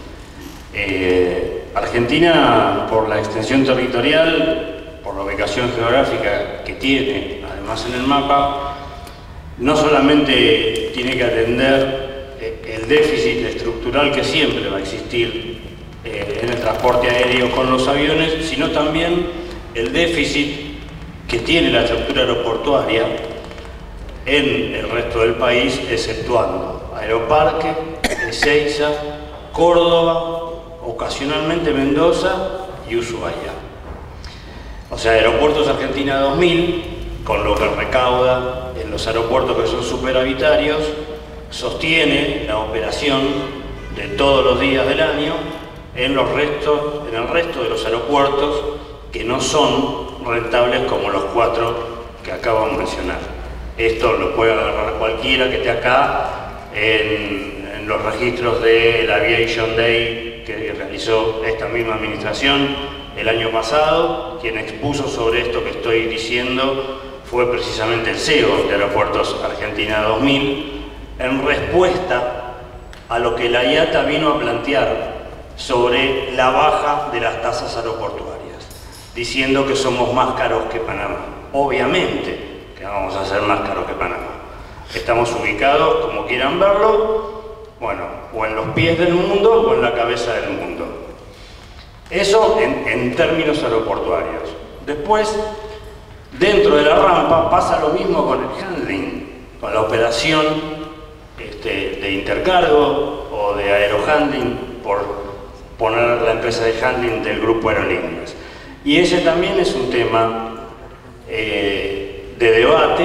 eh, Argentina, por la extensión territorial, por la ubicación geográfica que tiene, además en el mapa, no solamente tiene que atender eh, el déficit estructural que siempre va a existir eh, en el transporte aéreo con los aviones, sino también el déficit que tiene la estructura aeroportuaria en el resto del país, exceptuando Aeroparque, Ezeiza, Córdoba, ocasionalmente Mendoza y Ushuaia. O sea, Aeropuertos Argentina dos mil, con lo que recauda en los aeropuertos que son superavitarios, sostiene la operación de todos los días del año en, los restos, en el resto de los aeropuertos que no son rentables como los cuatro que acabo de mencionar. Esto lo puede agarrar cualquiera que esté acá en, en los registros del Aviation Day que realizó esta misma administración el año pasado. Quien expuso sobre esto que estoy diciendo fue precisamente el C E O de Aeropuertos Argentina dos mil, en respuesta a lo que la I A T A vino a plantear sobre la baja de las tasas aeroportuarias, diciendo que somos más caros que Panamá. Obviamente que vamos a ser más caros que Panamá. Estamos ubicados, como quieran verlo, bueno, o en los pies del mundo o en la cabeza del mundo. Eso en, en términos aeroportuarios. Después, dentro de la rampa pasa lo mismo con el handling, con la operación este, de intercargo o de aerohandling, por poner la empresa de handling del grupo Aerolíneas. Y ese también es un tema eh, de debate,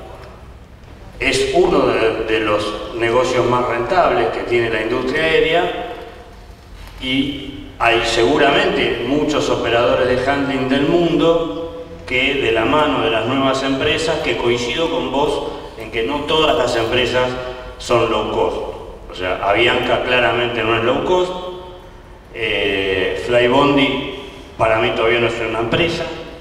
es uno de, de los negocios más rentables que tiene la industria aérea y hay seguramente muchos operadores de handling del mundo que, de la mano de las nuevas empresas, que coincido con vos en que no todas las empresas son low cost. O sea, Avianca claramente no es low cost, eh, Flybondi para mí todavía no es una empresa.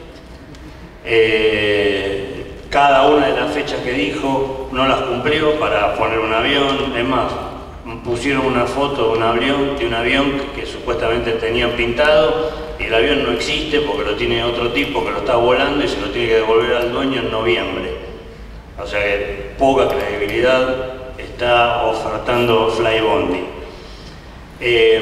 Eh, cada una de las fechas que dijo no las cumplió para poner un avión. Es más, pusieron una foto de un avión, de un avión que, que supuestamente tenían pintado y el avión no existe porque lo tiene otro tipo que lo está volando y se lo tiene que devolver al dueño en noviembre. O sea que poca credibilidad está ofertando Flybondi. Eh,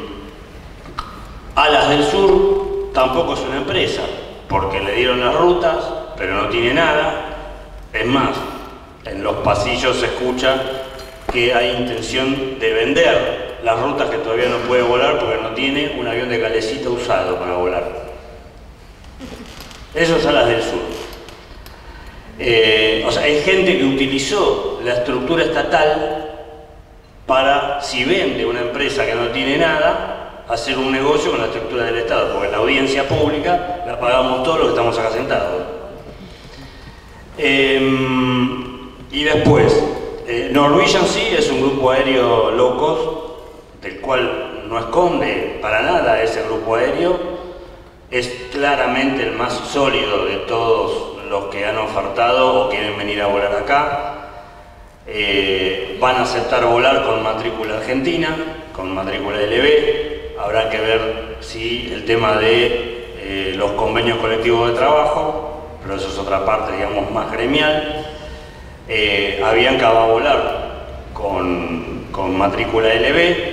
Alas del Sur tampoco es una empresa, porque le dieron las rutas, pero no tiene nada. Es más, en los pasillos se escucha que hay intención de vender las rutas que todavía no puede volar porque no tiene un avión de calecita usado para volar. Eso es Alas del Sur. Eh, o sea, hay gente que utilizó la estructura estatal para, si vende una empresa que no tiene nada, hacer un negocio con la estructura del Estado, porque la audiencia pública la pagamos todos los que estamos acá sentados. Eh, y después, eh, Norwegian sí es un grupo aéreo low cost, del cual no esconde para nada ese grupo aéreo, es claramente el más sólido de todos los que han ofertado o quieren venir a volar acá. Eh, van a aceptar volar con matrícula argentina, con matrícula L B. Habrá que ver si el tema de eh, los convenios colectivos de trabajo, pero eso es otra parte, digamos, más gremial. Eh, Avianca va a volar con, con matrícula L B.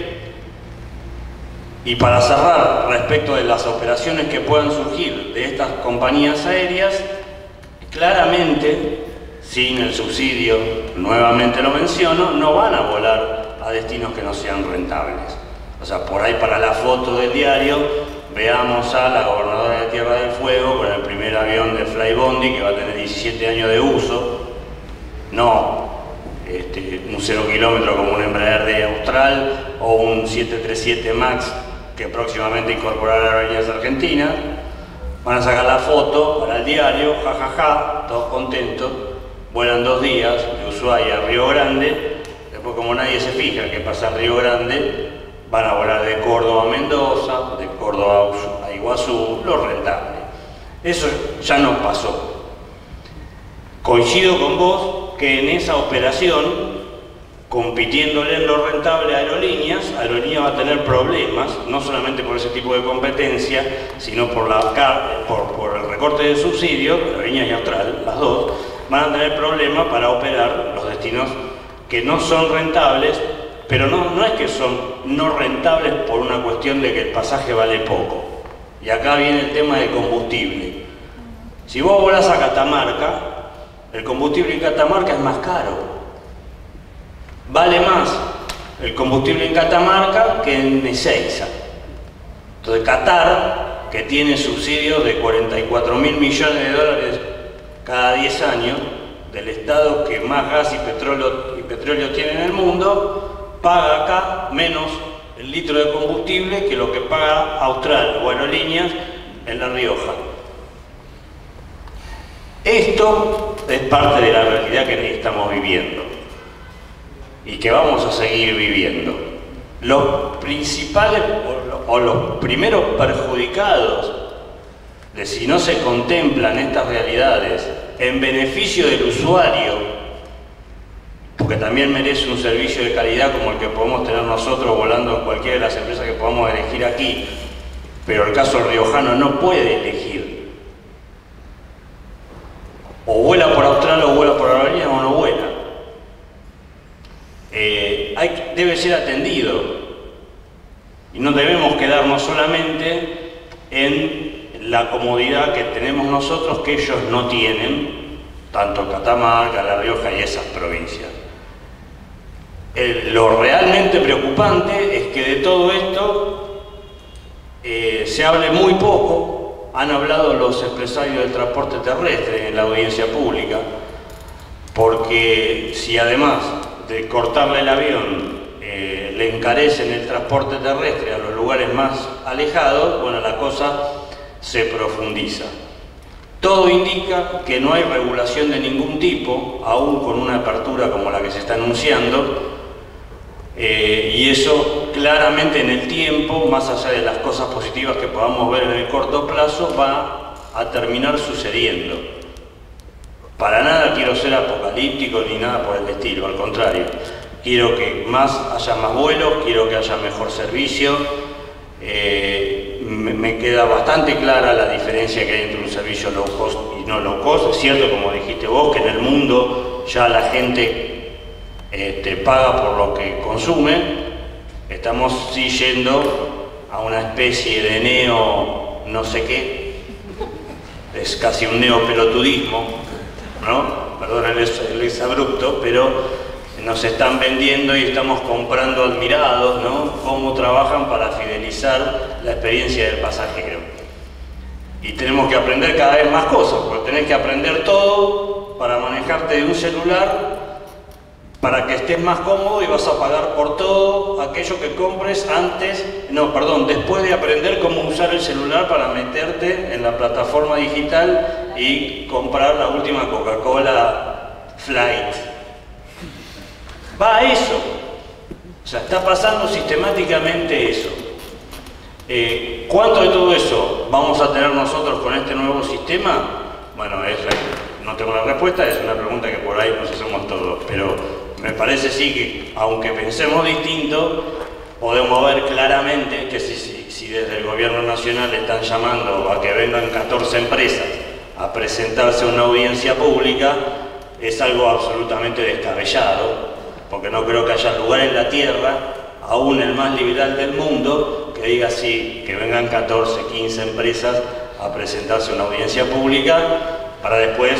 Y para cerrar, respecto de las operaciones que puedan surgir de estas compañías aéreas, claramente, sin el subsidio, nuevamente lo menciono, no van a volar a destinos que no sean rentables. O sea, por ahí para la foto del diario, veamos a la gobernadora de Tierra del Fuego con el primer avión de Flybondi que va a tener diecisiete años de uso, no este, un cero kilómetro como un Embraer de Austral o un siete treinta y siete MAX que próximamente incorporará Aerolíneas Argentinas. Van a sacar la foto para el diario, jajaja, ja, ja, todos contentos, vuelan dos días de Ushuaia a Río Grande, después como nadie se fija que pasa en Río Grande, van a volar de Córdoba a Mendoza, de Córdoba a Iguazú, lo rentable. Eso ya nos pasó. Coincido con vos que en esa operación, compitiéndole en lo rentable a Aerolíneas, Aerolíneas va a tener problemas, no solamente por ese tipo de competencia, sino por, la, por, por el recorte de subsidios. Aerolíneas y Austral, las dos, van a tener problemas para operar los destinos que no son rentables, pero no, no es que son no rentables por una cuestión de que el pasaje vale poco. Y acá viene el tema de combustible. Si vos volás a Catamarca, el combustible en Catamarca es más caro. Vale más el combustible en Catamarca que en Ezeiza. Entonces Qatar, que tiene subsidios de cuarenta y cuatro mil millones de dólares cada diez años, del estado que más gas y petróleo, y petróleo tiene en el mundo, paga acá menos el litro de combustible que lo que paga Austral o Aerolíneas en La Rioja. Esto es parte de la realidad que estamos viviendo y que vamos a seguir viviendo. Los principales o los primeros perjudicados de si no se contemplan estas realidades en beneficio del usuario, porque también merece un servicio de calidad como el que podemos tener nosotros volando en cualquiera de las empresas que podamos elegir aquí, pero el caso riojano no puede elegir. O vuela por Austral o vuela por Aerolíneas o no vuela. Eh, hay, debe ser atendido y no debemos quedarnos solamente en la comodidad que tenemos nosotros que ellos no tienen, tanto Catamarca, La Rioja y esas provincias. El, lo realmente preocupante es que de todo esto eh, se hable muy poco. Han hablado los empresarios del transporte terrestre en la audiencia pública, porque si además de cortarle el avión eh, le encarecen el transporte terrestre a los lugares más alejados, bueno, la cosa se profundiza. Todo indica que no hay regulación de ningún tipo, aún con una apertura como la que se está anunciando, eh, y eso claramente en el tiempo, más allá de las cosas positivas que podamos ver en el corto plazo, va a terminar sucediendo. Para nada quiero ser apocalíptico ni nada por el estilo, al contrario. Quiero que más haya más vuelos, quiero que haya mejor servicio. Eh, me, me queda bastante clara la diferencia que hay entre un servicio low cost y no low cost. Es cierto, como dijiste vos, que en el mundo ya la gente este, paga por lo que consume. Estamos sí yendo a una especie de neo no sé qué. Es casi un neopelotudismo, ¿no? Perdón el, el exabrupto, pero nos están vendiendo y estamos comprando admirados, ¿no? Cómo trabajan para fidelizar la experiencia del pasajero. Y tenemos que aprender cada vez más cosas, porque tenés que aprender todo para manejarte de un celular, para que estés más cómodo y vas a pagar por todo aquello que compres antes, no, perdón, después de aprender cómo usar el celular para meterte en la plataforma digital y comprar la última Coca-Cola Flight. Va a eso. O sea, está pasando sistemáticamente eso. Eh, ¿Cuánto de todo eso vamos a tener nosotros con este nuevo sistema? Bueno, es, no tengo la respuesta, es una pregunta que por ahí nos hacemos todos, pero me parece sí que, aunque pensemos distinto, podemos ver claramente que si, si, si desde el gobierno nacional están llamando a que vengan catorce empresas a presentarse a una audiencia pública, es algo absolutamente descabellado, porque no creo que haya lugar en la tierra, aún el más liberal del mundo, que diga así, que vengan catorce, quince empresas a presentarse a una audiencia pública para después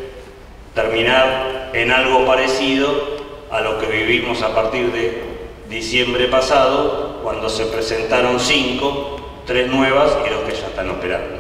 terminar en algo parecido a lo que vivimos a partir de diciembre pasado, cuando se presentaron cinco, tres nuevas y dos que ya están operando.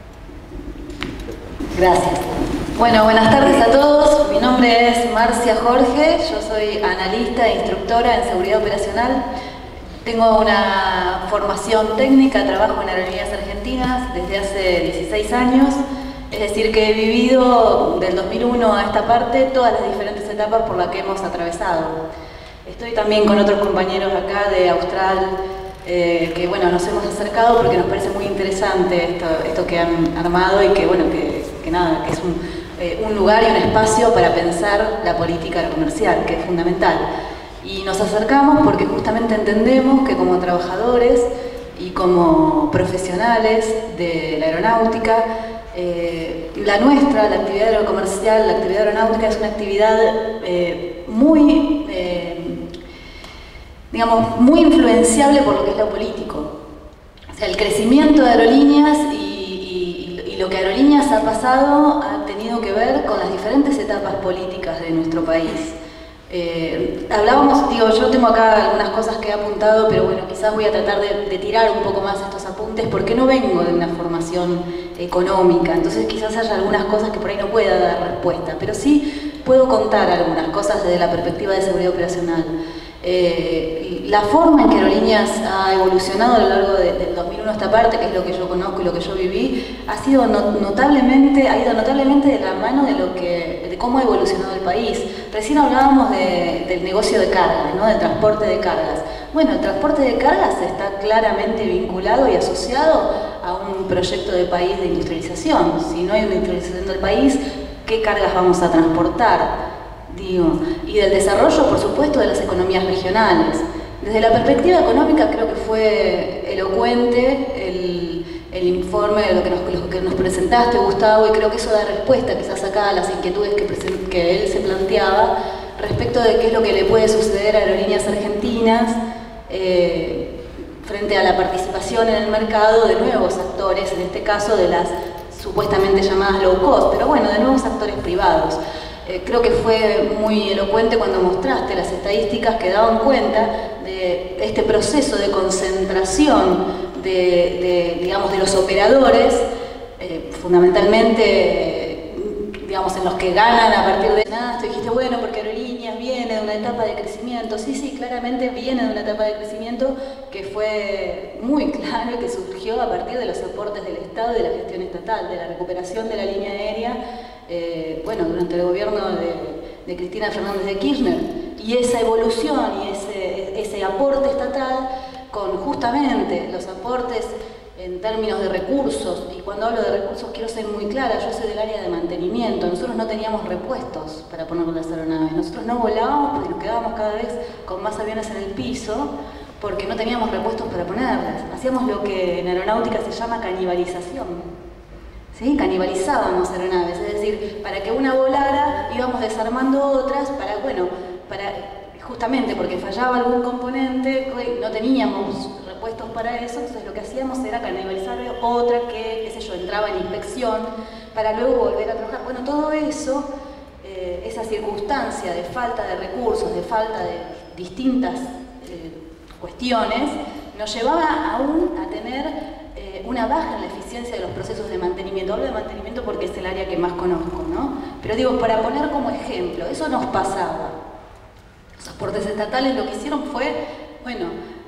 Gracias. Bueno, buenas tardes a todos. Mi nombre es Marcia Jorge, yo soy analista e instructora en seguridad operacional. Tengo una formación técnica, trabajo en Aerolíneas Argentinas desde hace dieciséis años, es decir que he vivido del dos mil uno a esta parte todas las diferentes etapas por las que hemos atravesado. Estoy también con otros compañeros acá de Austral, eh, que bueno, nos hemos acercado porque nos parece muy interesante esto, esto que han armado y que bueno, que, que nada, que es un, eh, un lugar y un espacio para pensar la política comercial, que es fundamental. Y nos acercamos porque justamente entendemos que como trabajadores y como profesionales de la aeronáutica, eh, la nuestra, la actividad aerocomercial, la actividad aeronáutica es una actividad eh, muy, eh, digamos, muy influenciable por lo que es lo político. O sea, el crecimiento de aerolíneas y, y, y lo que aerolíneas ha pasado ha tenido que ver con las diferentes etapas políticas de nuestro país. Eh, hablábamos, digo, yo tengo acá algunas cosas que he apuntado, pero bueno, quizás voy a tratar de, de tirar un poco más estos apuntes porque no vengo de una formación económica, entonces quizás haya algunas cosas que por ahí no pueda dar respuesta, pero sí puedo contar algunas cosas desde la perspectiva de seguridad operacional. Eh, la forma en que Aerolíneas ha evolucionado a lo largo de, del dos mil uno a esta parte, que es lo que yo conozco y lo que yo viví, ha sido no, notablemente, ha ido notablemente de la mano de lo que, de cómo ha evolucionado el país. Recién hablábamos de, del negocio de cargas, ¿no? Del transporte de cargas. Bueno, el transporte de cargas está claramente vinculado y asociado a un proyecto de país de industrialización. Si no hay una industrialización del país, ¿qué cargas vamos a transportar? Digo, y del desarrollo, por supuesto, de las economías regionales. Desde la perspectiva económica creo que fue elocuente el, el informe de lo que, nos, lo que nos presentaste, Gustavo, y creo que eso da respuesta quizás acá a las inquietudes que, que él se planteaba respecto de qué es lo que le puede suceder a aerolíneas argentinas eh, frente a la participación en el mercado de nuevos actores, en este caso de las supuestamente llamadas low cost, pero bueno, de nuevos actores privados. Eh, creo que fue muy elocuente cuando mostraste las estadísticas que daban cuenta de este proceso de concentración de, de, digamos, de los operadores, eh, fundamentalmente, eh, digamos, en los que ganan a partir de nada. Tú dijiste, bueno, porque Aerolíneas viene de una etapa de crecimiento. Sí, sí, claramente viene de una etapa de crecimiento que fue muy claro, que surgió a partir de los aportes del Estado y de la gestión estatal, de la recuperación de la línea aérea, Eh, bueno, durante el gobierno de, de Cristina Fernández de Kirchner, y esa evolución y ese, ese aporte estatal con justamente los aportes en términos de recursos, y cuando hablo de recursos quiero ser muy clara, yo soy del área de mantenimiento, nosotros no teníamos repuestos para poner las aeronaves, nosotros no volábamos porque nos quedábamos cada vez con más aviones en el piso porque no teníamos repuestos para ponerlas, hacíamos lo que en aeronáutica se llama canibalización. ¿Sí? Canibalizábamos aeronaves, es decir, para que una volara íbamos desarmando otras para, bueno, para, justamente porque fallaba algún componente, no teníamos repuestos para eso, entonces lo que hacíamos era canibalizar otra que, qué sé yo, entraba en inspección para luego volver a trabajar. Bueno, todo eso, eh, esa circunstancia de falta de recursos, de falta de distintas eh, cuestiones, nos llevaba aún a tener una baja en la eficiencia de los procesos de mantenimiento. Hablo de mantenimiento porque es el área que más conozco, ¿no? Pero digo, para poner como ejemplo, eso nos pasaba. Los aportes estatales lo que hicieron fue, bueno,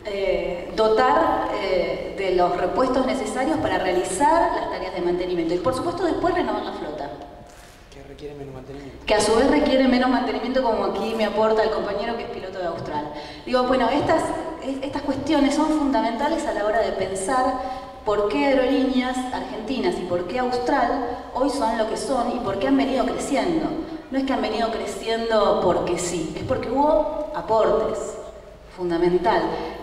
eh, dotar eh, de los repuestos necesarios para realizar las tareas de mantenimiento. Y por supuesto después renovar la flota. Que requiere menos mantenimiento. Que a su vez requiere menos mantenimiento, como aquí me aporta el compañero que es piloto de Austral. Digo, bueno, estas, estas cuestiones son fundamentales a la hora de pensar por qué Aerolíneas Argentinas y por qué Austral hoy son lo que son y por qué han venido creciendo. No es que han venido creciendo porque sí, es porque hubo aportes, fundamental.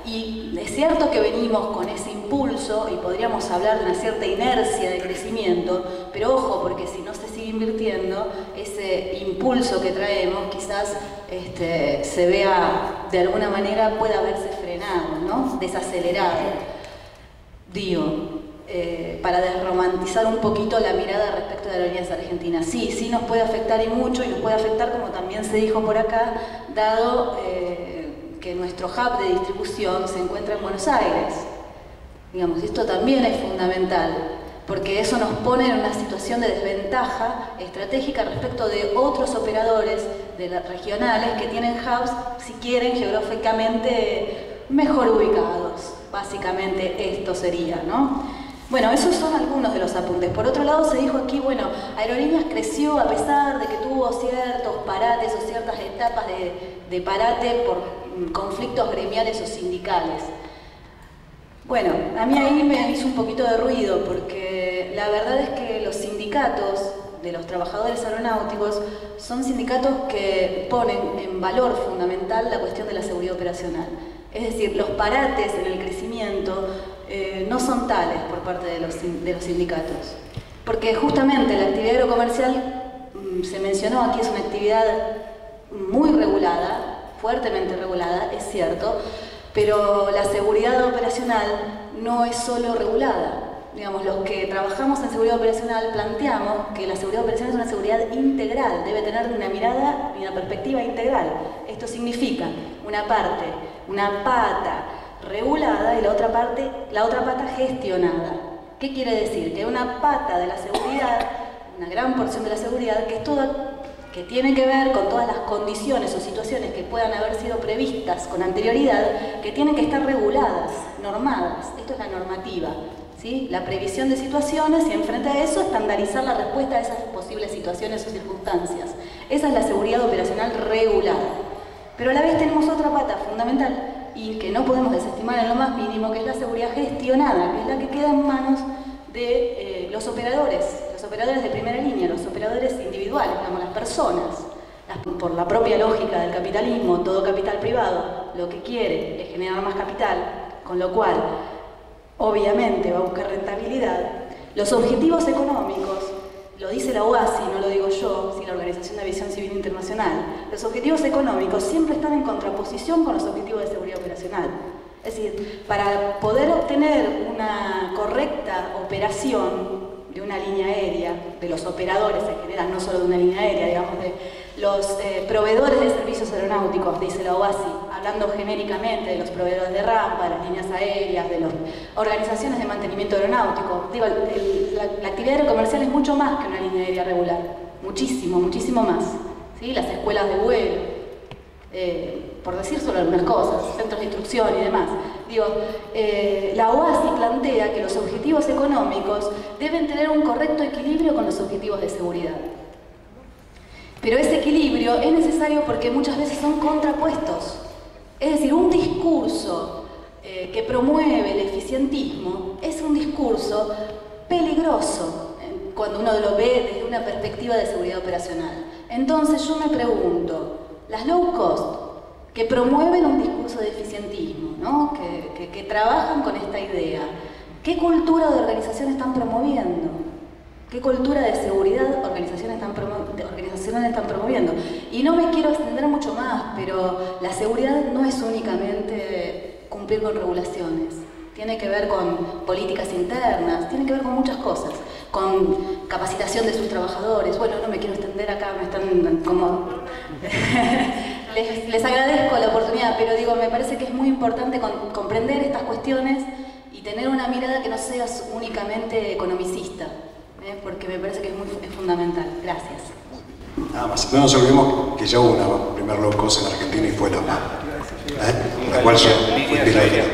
Y es cierto que venimos con ese impulso y podríamos hablar de una cierta inercia de crecimiento, pero ojo, porque si no se sigue invirtiendo, ese impulso que traemos quizás este, se vea de alguna manera, pueda verse frenado, ¿no? Desacelerado. Digo, eh, para desromantizar un poquito la mirada respecto de Aerolíneas Argentinas. Sí, sí nos puede afectar y mucho, y nos puede afectar, como también se dijo por acá, dado eh, que nuestro hub de distribución se encuentra en Buenos Aires. Digamos, esto también es fundamental, porque eso nos pone en una situación de desventaja estratégica respecto de otros operadores de las regionales que tienen hubs, si quieren, geográficamente mejor ubicados. Básicamente esto sería, ¿no? Bueno, esos son algunos de los apuntes. Por otro lado, se dijo aquí, bueno, Aerolíneas creció a pesar de que tuvo ciertos parates o ciertas etapas de, de parate por conflictos gremiales o sindicales. Bueno, a mí ahí me hizo un poquito de ruido porque la verdad es que los sindicatos de los trabajadores aeronáuticos son sindicatos que ponen en valor fundamental la cuestión de la seguridad operacional. Es decir, los parates en el crecimiento eh, no son tales por parte de los, de los sindicatos. Porque justamente la actividad aerocomercial, mmm, se mencionó aquí, es una actividad muy regulada, fuertemente regulada, es cierto, pero la seguridad operacional no es solo regulada. Digamos, los que trabajamos en seguridad operacional planteamos que la seguridad operacional es una seguridad integral, debe tener una mirada y una perspectiva integral. Esto significa una parte, una pata regulada y la otra parte, la otra pata gestionada. ¿Qué quiere decir? Que hay una pata de la seguridad, una gran porción de la seguridad, que es toda, que tiene que ver con todas las condiciones o situaciones que puedan haber sido previstas con anterioridad, que tienen que estar reguladas, normadas. Esto es la normativa. ¿Sí? La previsión de situaciones y enfrente a eso estandarizar la respuesta a esas posibles situaciones o circunstancias. Esa es la seguridad operacional regulada. Pero a la vez tenemos otra pata fundamental y que no podemos desestimar en lo más mínimo, que es la seguridad gestionada, que es la que queda en manos de eh, los operadores, los operadores de primera línea, los operadores individuales, digamos, las personas. Las, por la propia lógica del capitalismo, todo capital privado lo que quiere es generar más capital, con lo cual obviamente va a buscar rentabilidad. Los objetivos económicos, lo dice la O A S I, no lo digo yo, sino la Organización de Aviación Civil Internacional, los objetivos económicos siempre están en contraposición con los objetivos de seguridad operacional. Es decir, para poder obtener una correcta operación de una línea aérea, de los operadores en general, no solo de una línea aérea, digamos, de los eh, proveedores de servicios aeronáuticos, dice la O A S I, hablando genéricamente de los proveedores de rampa, de las líneas aéreas, de las organizaciones de mantenimiento aeronáutico. Digo, el, el, la, la actividad aerocomercial es mucho más que una línea aérea regular, muchísimo, muchísimo más. ¿Sí? Las escuelas de vuelo, eh, por decir solo algunas cosas, centros de instrucción y demás. Digo, eh, la O A S I plantea que los objetivos económicos deben tener un correcto equilibrio con los objetivos de seguridad. Pero ese equilibrio es necesario porque muchas veces son contrapuestos. Es decir, un discurso eh, que promueve el eficientismo es un discurso peligroso eh, cuando uno lo ve desde una perspectiva de seguridad operacional. Entonces yo me pregunto, las low cost que promueven un discurso de eficientismo, ¿no? que, que, que trabajan con esta idea, ¿qué cultura de organización están promoviendo? ¿Qué cultura de seguridad organizaciones están, organizaciones están promoviendo? Y no me quiero extender mucho más, pero la seguridad no es únicamente cumplir con regulaciones. Tiene que ver con políticas internas, tiene que ver con muchas cosas, con capacitación de sus trabajadores. Bueno, no me quiero extender acá, me están como... les, les agradezco la oportunidad, pero digo, me parece que es muy importante con, comprender estas cuestiones y tener una mirada que no sea únicamente economicista. ¿Eh? Porque me parece que es, muy, es fundamental. Gracias. Nada más. No nos olvidemos que ya hubo una primer low cost en Argentina y fue la MAP. ¿Eh? La cual ya fue piloteada.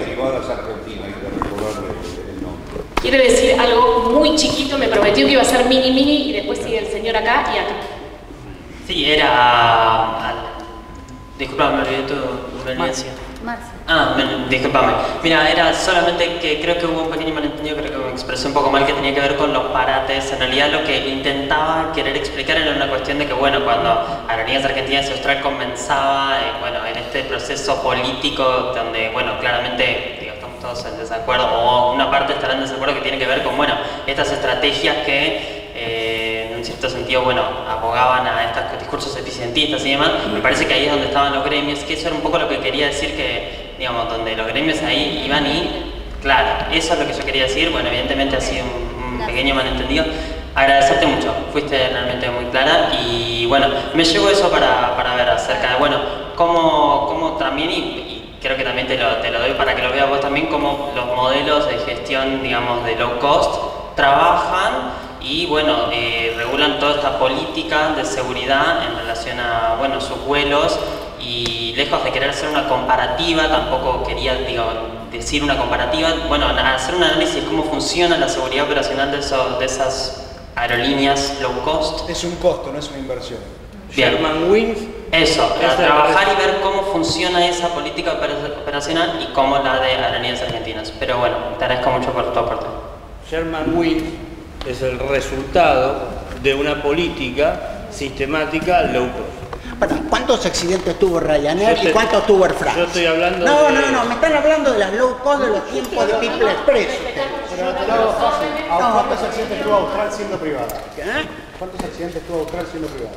Quiere decir algo muy chiquito, me prometió que iba a ser mini mini y después sigue el señor acá y acá. Sí, era... Disculpame, me olvidé tu referencia. Marcia. Ah, disculpame. Mira, era solamente que creo que hubo un pequeño malentendido, creo que me expresé un poco mal, que tenía que ver con los parates. En realidad lo que intentaba querer explicar era una cuestión de que, bueno, cuando Aerolíneas Argentinas y Austral comenzaba, eh, bueno, en este proceso político donde, bueno, claramente, digo, estamos todos en desacuerdo, o una parte estará en desacuerdo, que tiene que ver con, bueno, estas estrategias que... Eh, en cierto sentido, bueno, abogaban a estos discursos eficientistas y demás. Me parece que ahí es donde estaban los gremios, que eso era un poco lo que quería decir, que, digamos, donde los gremios ahí iban y, claro, eso es lo que yo quería decir. Bueno, evidentemente ha sido un, un pequeño malentendido. Agradecerte mucho, fuiste realmente muy clara y, bueno, me llevo eso para, para ver acerca de, bueno, cómo, cómo también, y, y creo que también te lo, te lo doy para que lo veas vos también, cómo los modelos de gestión, digamos, de low cost trabajan y, bueno, eh, regulan toda esta política de seguridad en relación a, bueno, sus vuelos, y lejos de querer hacer una comparativa, tampoco quería, digo, decir una comparativa, bueno, hacer un análisis de cómo funciona la seguridad operacional de, eso, de esas aerolíneas low cost. Es un costo, no es una inversión. Sherman Wings. Eso, a trabajar y ver cómo funciona esa política operacional y cómo la de Aerolíneas Argentinas. Pero bueno, te agradezco mucho por tu aporte. Sherman Wings es el resultado de una política sistemática low cost. Bueno, ¿cuántos accidentes tuvo Ryanair Yo te- y cuántos tuvo Air France? yo estoy hablando No, de- no, no, me están hablando de las low cost de los tiempos de People Express. Pero te lo hago fácil. No, ¿Cuántos accidentes tuvo Austral siendo privada? ¿Qué? ¿Cuántos accidentes tuvo Austral siendo privada?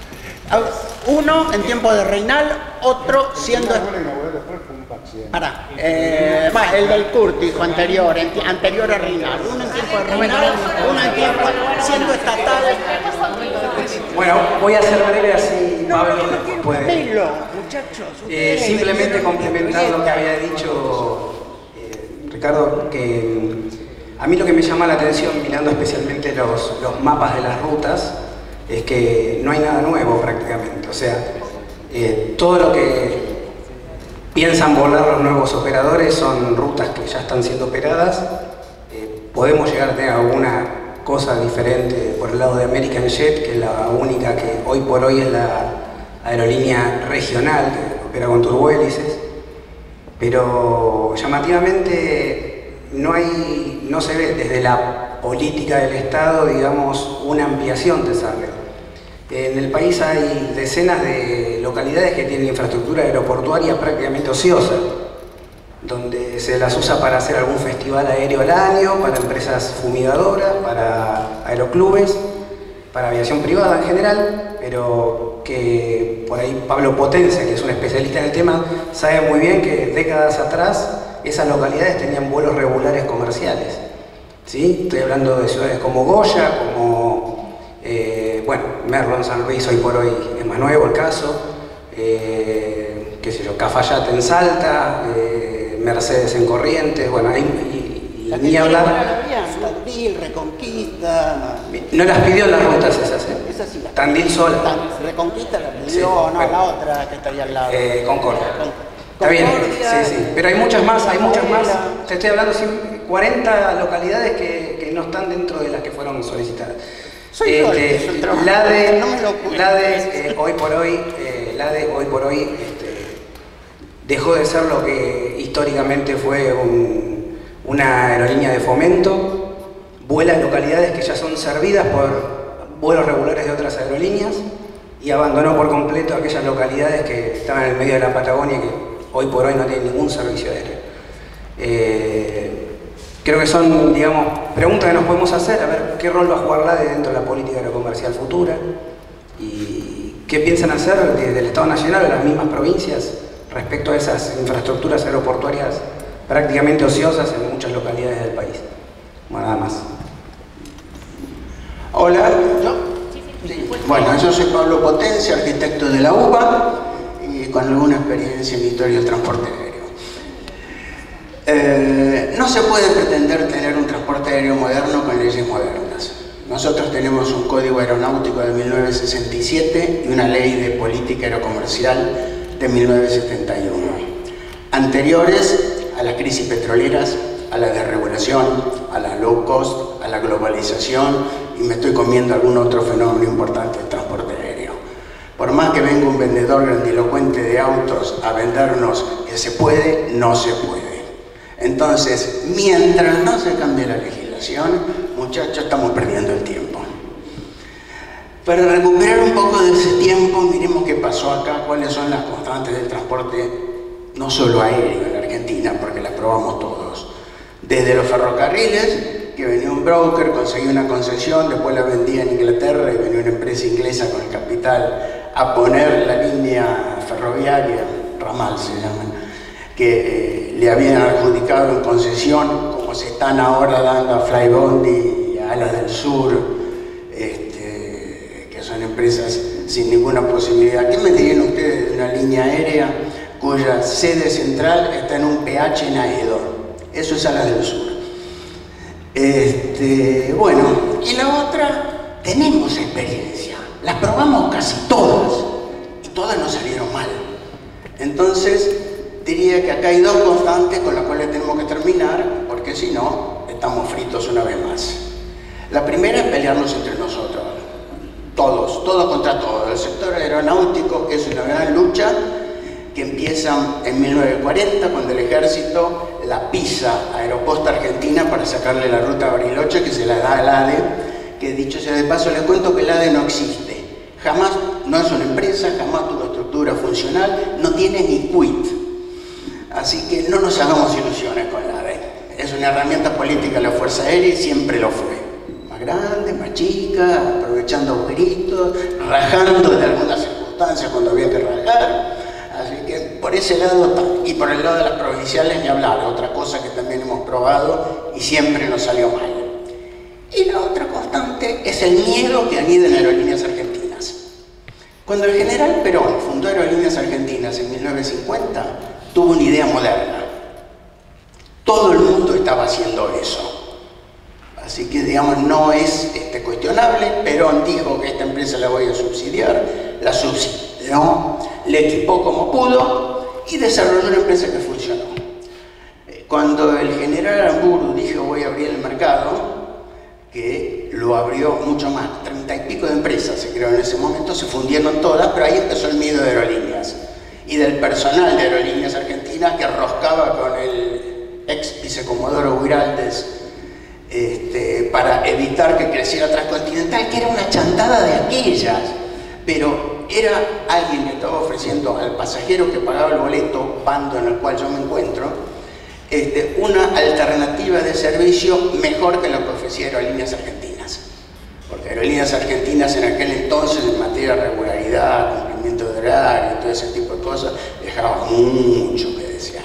Uno en tiempo de Reinal, otro siendo... Pará, eh, va, el del Curtis, fue anterior, en- anterior a Reinal. Uno en tiempo de Reinal, uno en tiempo siendo estatal. Bueno, voy a ser breve así Pablo puede. Pelo, muchachos. Eh, ustedes, simplemente ustedes, complementar lo que había dicho eh, Ricardo, que mm, a mí lo que me llama la atención mirando especialmente los, los mapas de las rutas es que no hay nada nuevo prácticamente. O sea, eh, todo lo que piensan volar los nuevos operadores son rutas que ya están siendo operadas. Eh, podemos llegar a tener alguna cosa diferente por el lado de American Jet, que es la única que hoy por hoy es la aerolínea regional que opera con turbohélices, pero llamativamente no hay, no se ve desde la política del Estado, digamos, una ampliación de esa red. En el país hay decenas de localidades que tienen infraestructura aeroportuaria prácticamente ociosa, donde se las usa para hacer algún festival aéreo al año, para empresas fumigadoras, para aeroclubes, para aviación privada en general, pero que por ahí Pablo Potencia, que es un especialista en el tema, sabe muy bien que décadas atrás esas localidades tenían vuelos regulares comerciales. ¿Sí? Estoy hablando de ciudades como Goya, como, eh, bueno, Merlo, San Luis, hoy por hoy es más nuevo el caso, eh, qué sé yo, Cafayate en Salta, eh, Mercedes en Corrientes, bueno, ahí, y, y ni hablar. Tandil, Reconquista. No las pidió en las rutas esas, ¿eh? Esas sí las Tandil sola. Reconquista la pidió, Sí, no, bueno. la otra que está ahí al lado. Eh, Concordia. Está bien, sí, sí. Pero hay muchas más, hay muchas más. Te estoy hablando de cuarenta localidades que, que no están dentro de las que fueron solicitadas. Soy yo el que Este, hizo el trabajo, la de, no me lo ocultes. la de eh, hoy por hoy, eh, la de hoy por hoy este, dejó de ser lo que históricamente fue un- una aerolínea de fomento, vuela en localidades que ya son servidas por vuelos regulares de otras aerolíneas y abandonó por completo aquellas localidades que estaban en el medio de la Patagonia y que hoy por hoy no tienen ningún servicio aéreo. Eh, creo que son, digamos, preguntas que nos podemos hacer, a ver qué rol va a jugar la de dentro de la política aerocomercial futura y qué piensan hacer desde el Estado Nacional o las mismas provincias respecto a esas infraestructuras aeroportuarias prácticamente ociosas en muchas localidades del país. Bueno, nada más. Hola, ¿yo? Bueno, yo soy Pablo Potencia, arquitecto de la U B A y con alguna experiencia en historia del transporte aéreo. Eh, no se puede pretender tener un transporte aéreo moderno con leyes modernas. Nosotros tenemos un código aeronáutico de mil novecientos sesenta y siete y una ley de política aerocomercial de mil novecientos setenta y uno, anteriores a las crisis petroleras, a la desregulación, a la low cost, a la globalización, y me estoy comiendo algún otro fenómeno importante del transporte aéreo. Por más que venga un vendedor grandilocuente de autos a vendernos que se puede, no se puede. Entonces, mientras no se cambie la legislación, muchachos, estamos perdiendo el tiempo. Para recuperar un poco de ese tiempo, miremos qué pasó acá, cuáles son las constantes del transporte, no solo aéreo en la Argentina, porque las probamos todos. Desde los ferrocarriles, que venía un broker, conseguía una concesión, después la vendía en Inglaterra y venía una empresa inglesa con el capital a poner la línea ferroviaria, ramal se llaman, que eh, le habían adjudicado en concesión, como se están ahora dando a Flybondi y a Alas del Sur, este, que son empresas sin ninguna posibilidad. ¿Qué me dirían ustedes de una línea aérea cuya sede central está en un P H en Aedo? Eso es Alas del Sur. Este, bueno, y la otra, tenemos experiencia, las probamos casi todas y todas nos salieron mal. Entonces, diría que acá hay dos constantes con las cuales tenemos que terminar, porque si no, estamos fritos una vez más. La primera es pelearnos entre nosotros. todos, todos contra todos. El sector aeronáutico, que es una gran lucha, que empieza en mil novecientos cuarenta, cuando el ejército la pisa a Aeroposta Argentina para sacarle la ruta a Bariloche, que se la da al A D E, que dicho sea de paso, les cuento que el A D E no existe. Jamás, no es una empresa, jamás tuvo estructura funcional, no tiene ni quit. Así que no nos hagamos ilusiones con la A D E. Es una herramienta política de la Fuerza Aérea y siempre lo fue. Más grande, más chica, aprovechando agujeritos, rajando de algunas circunstancias cuando había que rajar. Así que por ese lado, y por el lado de las provinciales ni hablar, otra cosa que también hemos probado y siempre nos salió mal. Y la otra constante es el miedo que anida en Aerolíneas Argentinas. Cuando el general Perón fundó Aerolíneas Argentinas en mil novecientos cincuenta, tuvo una idea moderna. Todo el mundo estaba haciendo eso. Así que, digamos, no es este, cuestionable. Perón dijo que esta empresa la voy a subsidiar, la subsidió, le equipó como pudo y desarrolló una empresa que funcionó. Cuando el general Aramburu dijo voy a abrir el mercado, que lo abrió mucho más, treinta y pico de empresas se crearon en ese momento, se fundieron todas, pero ahí empezó el miedo de Aerolíneas y del personal de Aerolíneas Argentinas que roscaba con el ex vicecomodoro Huiraldes este, para evitar que creciera Transcontinental, que era una chantada de aquellas, pero era alguien que estaba ofreciendo al pasajero que pagaba el boleto, bando en el cual yo me encuentro, Este, una alternativa de servicio mejor que lo que ofrecía Aerolíneas Argentinas. Porque Aerolíneas Argentinas en aquel entonces, en materia de regularidad, cumplimiento de horario, todo ese tipo de cosas, dejaba mucho que desear.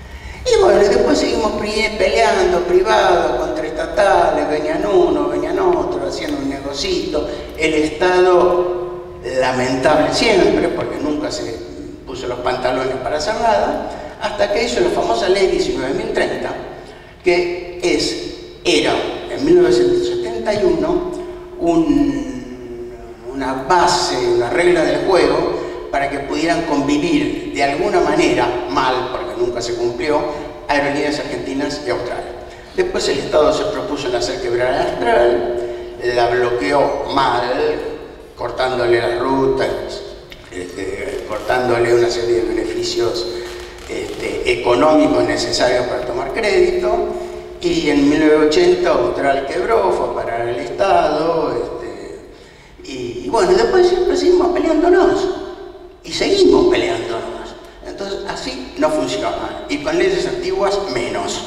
Y bueno, después seguimos peleando, privados, contra estatales, venían uno, venían otro, haciendo un negocito. El Estado, lamentable siempre, porque nunca se puso los pantalones para hacer nada, hasta que hizo la famosa ley diecinueve mil treinta, que es, era en mil novecientos setenta y uno un, una base, una regla del juego para que pudieran convivir de alguna manera, mal, porque nunca se cumplió, Aerolíneas Argentinas y Austral. Después el Estado se propuso en hacer quebrar a Austral, la bloqueó mal, cortándole las rutas, este, cortándole una serie de beneficios Este, económicos necesarios para tomar crédito, y en mil novecientos ochenta Austral quebró, fue a parar el Estado, este, y, y bueno, después siempre seguimos peleándonos, y seguimos peleándonos. Entonces así no funciona, y con leyes antiguas menos.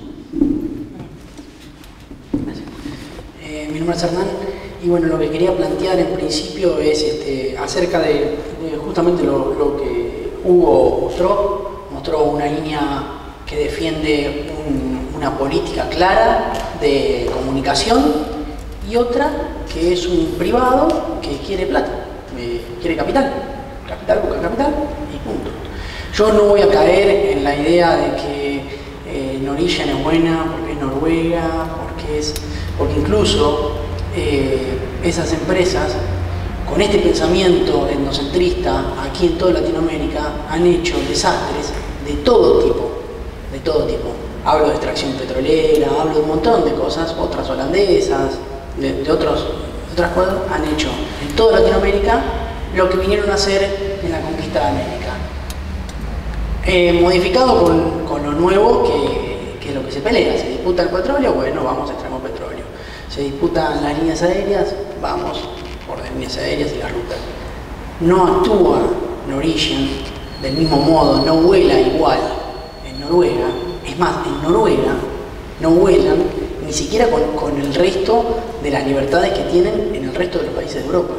Eh, mi nombre es Hernán, y bueno, lo que quería plantear en principio es este, acerca de, de justamente lo, lo que Hugo mostró, mostró una línea que defiende un, una política clara de comunicación y otra que es un privado que quiere plata, eh, quiere capital, capital busca capital y punto. Yo no voy a caer en la idea de que eh, Norwegian es buena porque es Noruega, porque, es, porque incluso eh, esas empresas con este pensamiento etnocentrista aquí en toda Latinoamérica han hecho desastres de todo tipo, de todo tipo. Hablo de extracción petrolera, hablo de un montón de cosas, otras holandesas, de, de, otros, de otras cosas han hecho en toda Latinoamérica lo que vinieron a hacer en la conquista de América. Eh, modificado con, con lo nuevo que, que es lo que se pelea. Se disputa el petróleo, bueno, vamos a extraer petróleo. Se disputan las líneas aéreas, vamos por las líneas aéreas y las rutas. No actúa Norwegian del mismo modo, no vuela igual en Noruega. Es más, en Noruega no vuelan ni siquiera con, con el resto de las libertades que tienen en el resto de los países de Europa.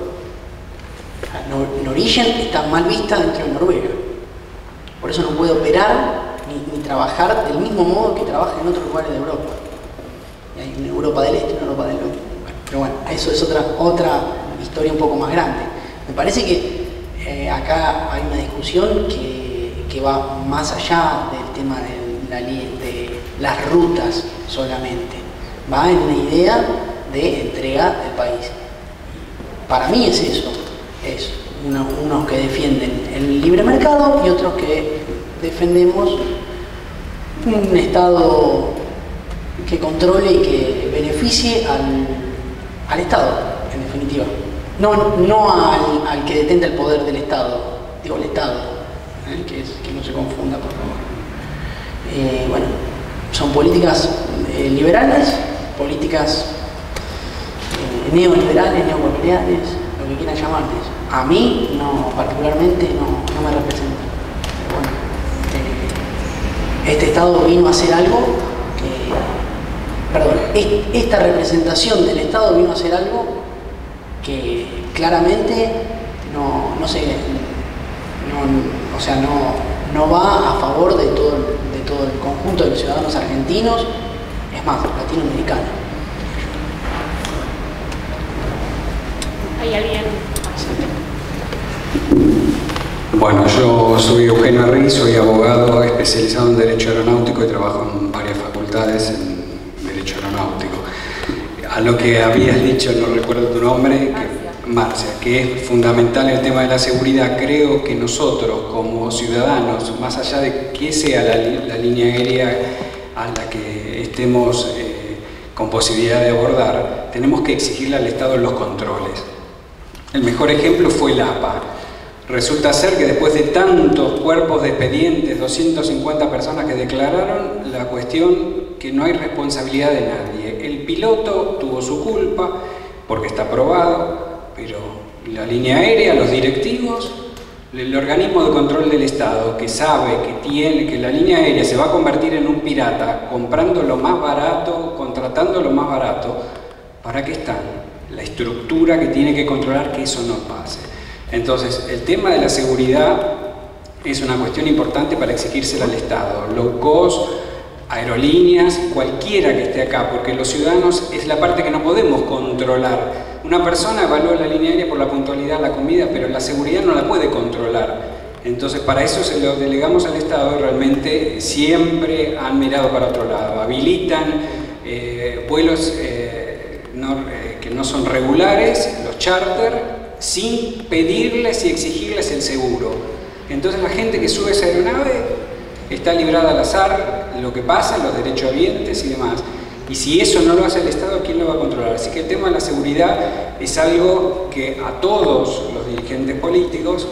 Norwegian está mal vista dentro de Noruega. Por eso no puede operar ni, ni trabajar del mismo modo que trabaja en otros lugares de Europa. Y hay una Europa del Este, una Europa del Norte. Bueno, pero bueno, eso es otra, otra historia un poco más grande. Me parece que eh, acá hay una discusión que, que va más allá del tema de, la, de las rutas solamente. Va en una idea de entrega del país. Para mí es eso. Es uno, unos que defienden el libre mercado y otros que defendemos un Estado que controle y que beneficie al, al Estado, en definitiva. no, no al, al que detenta el poder del Estado, digo el Estado, ¿eh? que, es, que no se confunda, por favor. Eh, bueno, son políticas eh, liberales, políticas eh, neoliberales, neocoloniales, lo que quieran llamarles. A mí, no, particularmente, no, no me representa. Pero bueno, eh, este Estado vino a hacer algo que, perdón, es, esta representación del Estado vino a hacer algo que claramente no, no se, no, o sea, no, no va a favor de todo, de todo el conjunto de los ciudadanos argentinos, es más, latinoamericanos. ¿Hay alguien? Bueno, yo soy Eugenio Arri, soy abogado especializado en Derecho Aeronáutico y trabajo en varias facultades en Derecho Aeronáutico. A lo que habías dicho, no recuerdo tu nombre, que, Marcia, que es fundamental el tema de la seguridad. Creo que nosotros como ciudadanos, más allá de que sea la, la línea aérea a la que estemos eh, con posibilidad de abordar, tenemos que exigirle al Estado los controles. El mejor ejemplo fue el A P A. Resulta ser que después de tantos cuerpos de expedientes, doscientas cincuenta personas que declararon, la cuestión que no hay responsabilidad de nadie. El piloto tuvo su culpa porque está probado, pero la línea aérea, los directivos, el organismo de control del Estado que sabe que tiene que la línea aérea se va a convertir en un pirata comprando lo más barato, contratando lo más barato, ¿para qué están? La estructura que tiene que controlar que eso no pase. Entonces, el tema de la seguridad es una cuestión importante para exigírsela al Estado. Low cost, aerolíneas, cualquiera que esté acá, porque los ciudadanos es la parte que no podemos controlar. Una persona evalúa la línea aérea por la puntualidad, la comida, pero la seguridad no la puede controlar. Entonces, para eso se lo delegamos al Estado y realmente siempre han mirado para otro lado. Habilitan eh, vuelos eh, no, eh, que no son regulares, los charter, sin pedirles y exigirles el seguro. Entonces la gente que sube esa aeronave está librada al azar, lo que pasa, los derechohabientes y demás. Y si eso no lo hace el Estado, ¿quién lo va a controlar? Así que el tema de la seguridad es algo que a todos los dirigentes políticos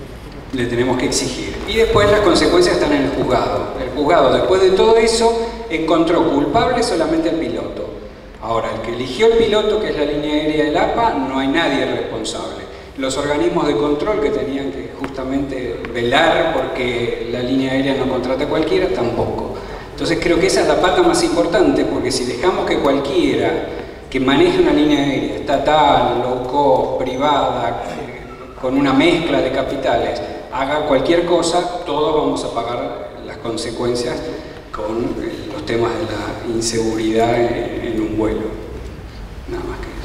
le tenemos que exigir. Y después las consecuencias están en el juzgado. El juzgado, después de todo eso, encontró culpable solamente al piloto. Ahora, el que eligió el piloto, que es la línea aérea del A P A, no hay nadie responsable. Los organismos de control que tenían que justamente velar porque la línea aérea no contrate a cualquiera, tampoco. Entonces creo que esa es la pata más importante, porque si dejamos que cualquiera que maneje una línea aérea estatal, low cost, privada, con una mezcla de capitales, haga cualquier cosa, todos vamos a pagar las consecuencias con los temas de la inseguridad en un vuelo. Nada más que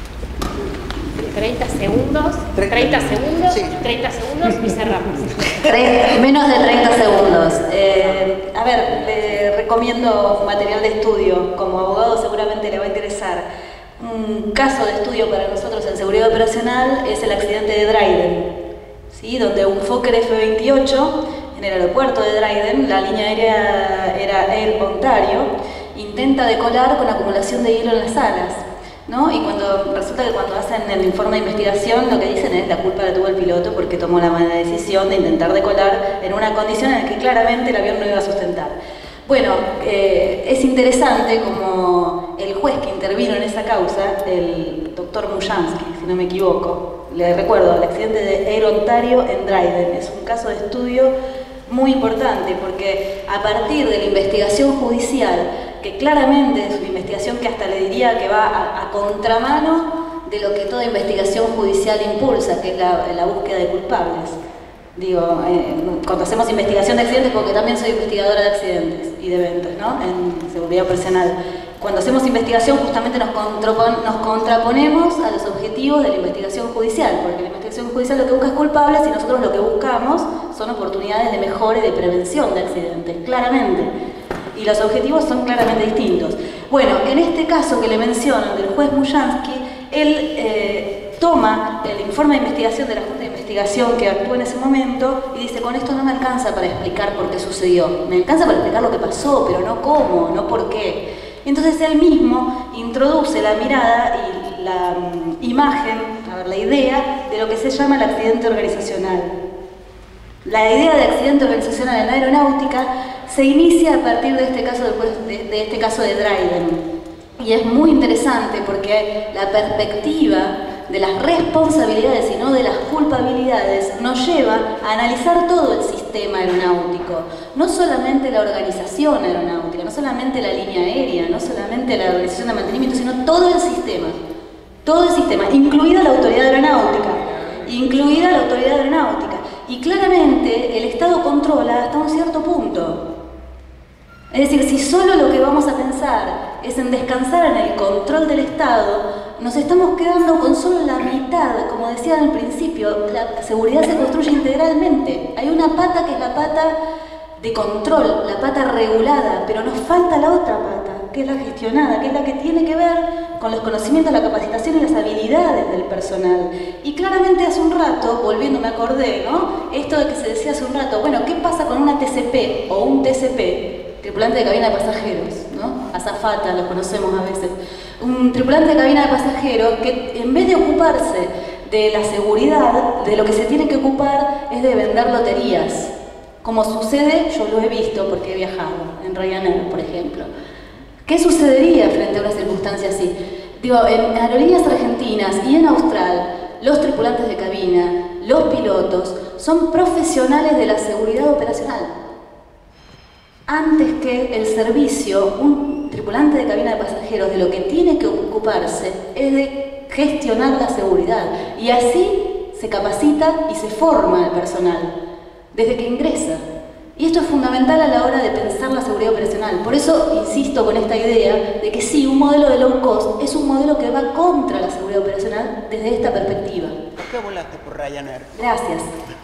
eso. treinta segundos, treinta segundos, treinta segundos y cerramos. Menos de treinta segundos. Eh, a ver, le recomiendo material de estudio. Como abogado seguramente le va a interesar. Un caso de estudio para nosotros en seguridad operacional es el accidente de Dryden, ¿sí? Donde un Fokker F veintiocho en el aeropuerto de Dryden, la línea aérea era Air Ontario, intenta decolar con acumulación de hielo en las alas, ¿no? Y cuando resulta que cuando hacen el informe de investigación, lo que dicen es la culpa la tuvo el piloto porque tomó la mala decisión de intentar decolar en una condición en la que claramente el avión no iba a sustentar. Bueno, eh, es interesante como el juez que intervino en esa causa, el doctor Mujansky, si no me equivoco, le recuerdo, el accidente de Air Ontario en Dryden, es un caso de estudio muy importante porque a partir de la investigación judicial, que claramente es una investigación que hasta le diría que va a, a contramano de lo que toda investigación judicial impulsa, que es la, la búsqueda de culpables. Digo, eh, cuando hacemos investigación de accidentes, porque también soy investigadora de accidentes y de eventos, ¿no? En seguridad operacional. Cuando hacemos investigación justamente nos, nos contraponemos a los objetivos de la investigación judicial, porque la investigación judicial lo que busca es culpables y nosotros lo que buscamos son oportunidades de mejora y de prevención de accidentes, claramente. Y los objetivos son claramente distintos. Bueno, en este caso que le mencionan del juez Mujansky, él eh, toma el informe de investigación de la Junta de Investigación que actuó en ese momento y dice, con esto no me alcanza para explicar por qué sucedió. Me alcanza para explicar lo que pasó, pero no cómo, no por qué. Y entonces él mismo introduce la mirada y la um, imagen, a ver ver, la idea de lo que se llama el accidente organizacional. La idea de accidente organizacional en la aeronáutica se inicia a partir de este caso de, de, de, este caso de Dryden. Y es muy interesante porque la perspectiva de las responsabilidades y no de las culpabilidades nos lleva a analizar todo el sistema aeronáutico, no solamente la organización aeronáutica, no solamente la línea aérea, no solamente la organización de mantenimiento, sino todo el sistema, todo el sistema, incluida la autoridad aeronáutica, incluida la autoridad aeronáutica. Y claramente el Estado controla hasta un cierto punto. Es decir, si solo lo que vamos a pensar es en descansar en el control del Estado, nos estamos quedando con solo la mitad. Como decía al principio, la seguridad se construye integralmente. Hay una pata que es la pata de control, la pata regulada, pero nos falta la otra pata, que es la gestionada, que es la que tiene que ver con los conocimientos, la capacitación y las habilidades del personal. Y claramente hace un rato, volviendo me acordé, ¿no? Esto de que se decía hace un rato, bueno, ¿qué pasa con una T C P o un T C P? Tripulante de cabina de pasajeros, ¿no? Azafata, lo conocemos a veces. Un tripulante de cabina de pasajeros que en vez de ocuparse de la seguridad, de lo que se tiene que ocupar es de vender loterías. Como sucede, yo lo he visto porque he viajado, en Ryanair, por ejemplo. ¿Qué sucedería frente a una circunstancia así? Digo, en aerolíneas argentinas y en Austral, los tripulantes de cabina, los pilotos, son profesionales de la seguridad operacional. Antes que el servicio, un tripulante de cabina de pasajeros de lo que tiene que ocuparse es de gestionar la seguridad. Y así se capacita y se forma el personal, desde que ingresa. Y esto es fundamental a la hora de pensar la seguridad operacional. Por eso insisto con esta idea de que sí, un modelo de low cost es un modelo que va contra la seguridad operacional desde esta perspectiva. ¿Por qué volaste por Ryanair? Gracias.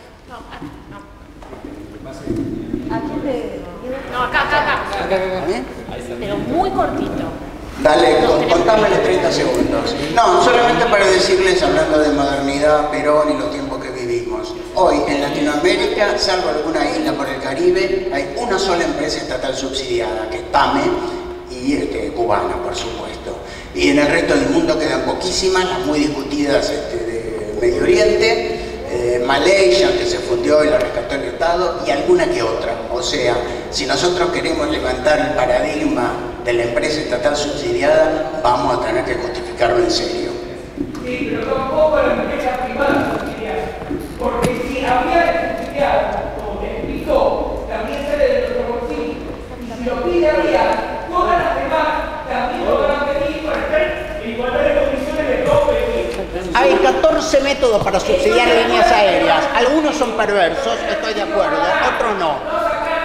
¿A quién te...? No, acá, acá, acá. ¿Acá, acá, acá? Pero muy cortito. Dale, contámosle treinta segundos. No, solamente para decirles, hablando de modernidad, Perón y los tiempos que vivimos. Hoy en Latinoamérica, salvo alguna isla por el Caribe, hay una sola empresa estatal subsidiada, que es PAME, y este, cubana, por supuesto. Y en el resto del mundo quedan poquísimas, las muy discutidas este, de Medio Oriente, eh, Malaysia, que se fundió y la rescató el Estado, y alguna que otra. O sea, si nosotros queremos levantar el paradigma de la empresa estatal subsidiada, vamos a tener que justificarlo en serio. Sí, pero tampoco la empresa privada subsidiada. Porque si había subsidiada, como te explicó, también sale de nuestro bolsillo. Y si lo pide había, todas las demás también lo van a pedir para estar en igualdad de condiciones de todo el Hay catorce métodos para subsidiar líneas aéreas. Algunos son perversos, estoy de acuerdo, otros no.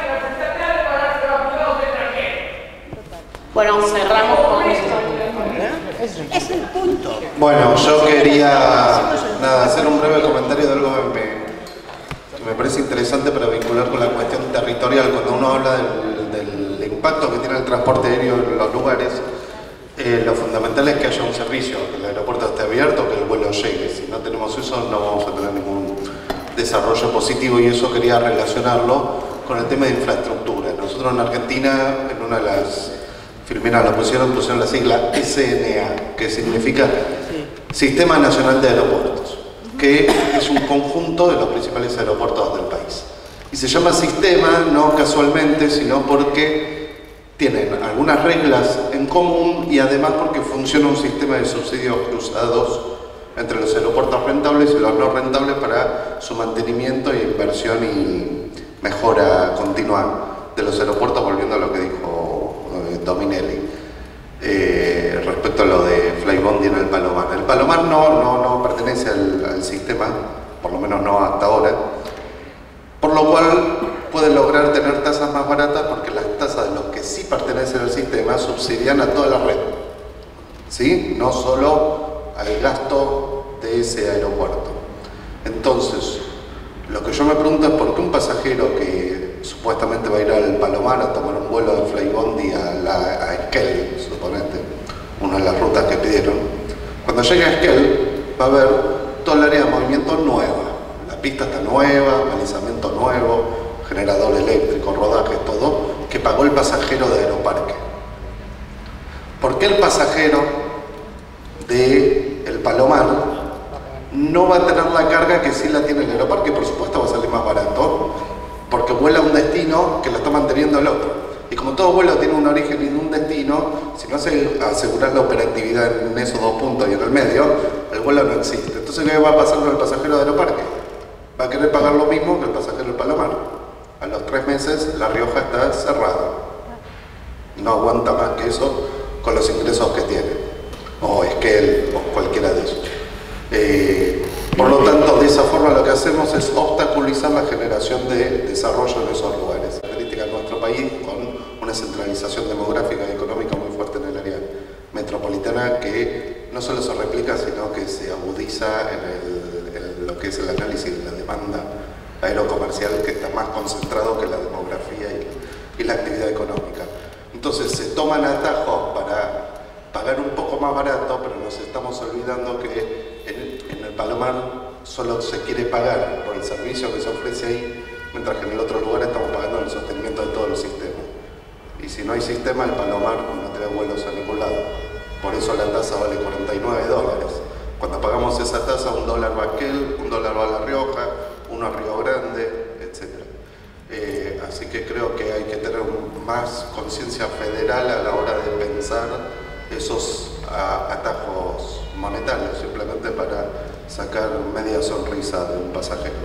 Bueno, cerramos con esto. Es el punto. Bueno, yo quería nada, hacer un breve comentario de algo que me, que me parece interesante para vincular con la cuestión territorial. Cuando uno habla del, del impacto que tiene el transporte aéreo en los lugares, eh, lo fundamental es que haya un servicio, que el aeropuerto esté abierto, que el vuelo llegue. Si no tenemos eso, no vamos a tener ningún desarrollo positivo, y eso quería relacionarlo con el tema de infraestructura. Nosotros en Argentina, en una de las filminas lo pusieron, pusieron la sigla S N A, que significa Sistema Nacional de Aeropuertos, que es un conjunto de los principales aeropuertos del país. Y se llama sistema no casualmente, sino porque tienen algunas reglas en común y además porque funciona un sistema de subsidios cruzados entre los aeropuertos rentables y los no rentables para su mantenimiento e inversión y mejora continua de los aeropuertos, volviendo a lo que dijo eh, Dominelli eh, respecto a lo de Flybondi en el Palomar. El Palomar no, no, no pertenece al, al sistema, por lo menos no hasta ahora, por lo cual puede lograr tener tasas más baratas porque las tasas de los que sí pertenecen al sistema subsidian a toda la red, ¿sí? No solo al gasto de ese aeropuerto. Entonces, lo que yo me pregunto es por qué un pasajero que supuestamente va a ir al Palomar a tomar un vuelo de Flybondi a, la, a Esquel, suponete, una de las rutas que pidieron, cuando llegue a Esquel va a ver todo el área de movimiento nueva. La pista está nueva, balizamiento nuevo, generador eléctrico, rodaje, todo, que pagó el pasajero de Aeroparque. ¿Por qué el pasajero de el Palomar no va a tener la carga que sí la tiene el Aeroparque, por supuesto va a salir más barato, porque vuela a un destino que lo está manteniendo el otro. Y como todo vuelo tiene un origen y un destino, si no se asegura la operatividad en esos dos puntos y en el medio, el vuelo no existe. Entonces, ¿qué va a pasar con el pasajero de Aeroparque? Va a querer pagar lo mismo que el pasajero del Palomar. A los tres meses La Rioja está cerrada. No aguanta más que eso con los ingresos que tiene. O Esquel, o cualquiera de esos. Eh, por lo tanto, de esa forma lo que hacemos es obstaculizar la generación de desarrollo en esos lugares. La crítica en nuestro país con una centralización demográfica y económica muy fuerte en el área metropolitana que no solo se replica, sino que se agudiza en, el, en lo que es el análisis de la demanda aerocomercial, que está más concentrado que la demografía y, y la actividad económica. Entonces se toman atajos para pagar un poco más barato, pero nos estamos olvidando que en, en el Palomar solo se quiere pagar por el servicio que se ofrece ahí, mientras que en el otro lugar estamos pagando el sostenimiento de todo el sistema. Y si no hay sistema, el Palomar no tiene vuelos a ningún lado. Por eso la tasa vale cuarenta y nueve dólares. Cuando pagamos esa tasa, un dólar va a Esquel, un dólar va a La Rioja, uno a Río Grande, etcétera. Eh, así que creo que hay que tener más conciencia federal a la hora de pensar esos a, atajos monetarios, simplemente para sacar media sonrisa de un pasajero.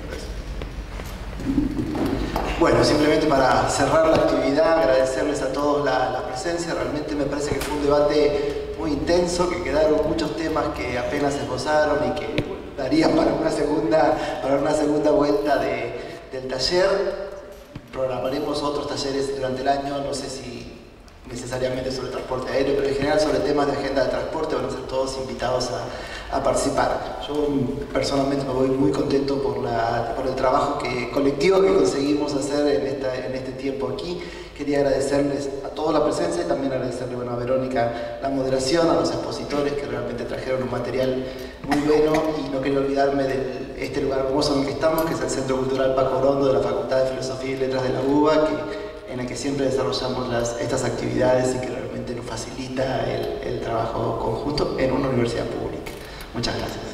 Bueno, simplemente para cerrar la actividad, agradecerles a todos la, la presencia. Realmente me parece que fue un debate muy intenso, que quedaron muchos temas que apenas se esbozaron y que darían para una segunda, para una segunda vuelta de, del taller. Programaremos otros talleres durante el año, no sé si necesariamente sobre transporte aéreo, pero en general sobre temas de agenda de transporte. Van a ser todos invitados a, a participar. Yo personalmente me voy muy contento por, la, por el trabajo que, colectivo que conseguimos hacer en, esta, en este tiempo aquí. Quería agradecerles a todos la presencia y también agradecerle bueno, a Verónica la moderación, a los expositores que realmente trajeron un material muy bueno, y no quería olvidarme de este lugar hermoso en el que estamos, que es el Centro Cultural Paco Orondo de la Facultad de Filosofía y Letras de la U B A, que en el que siempre desarrollamos las, estas actividades y que realmente nos facilita el, el trabajo conjunto en una universidad pública. Muchas gracias.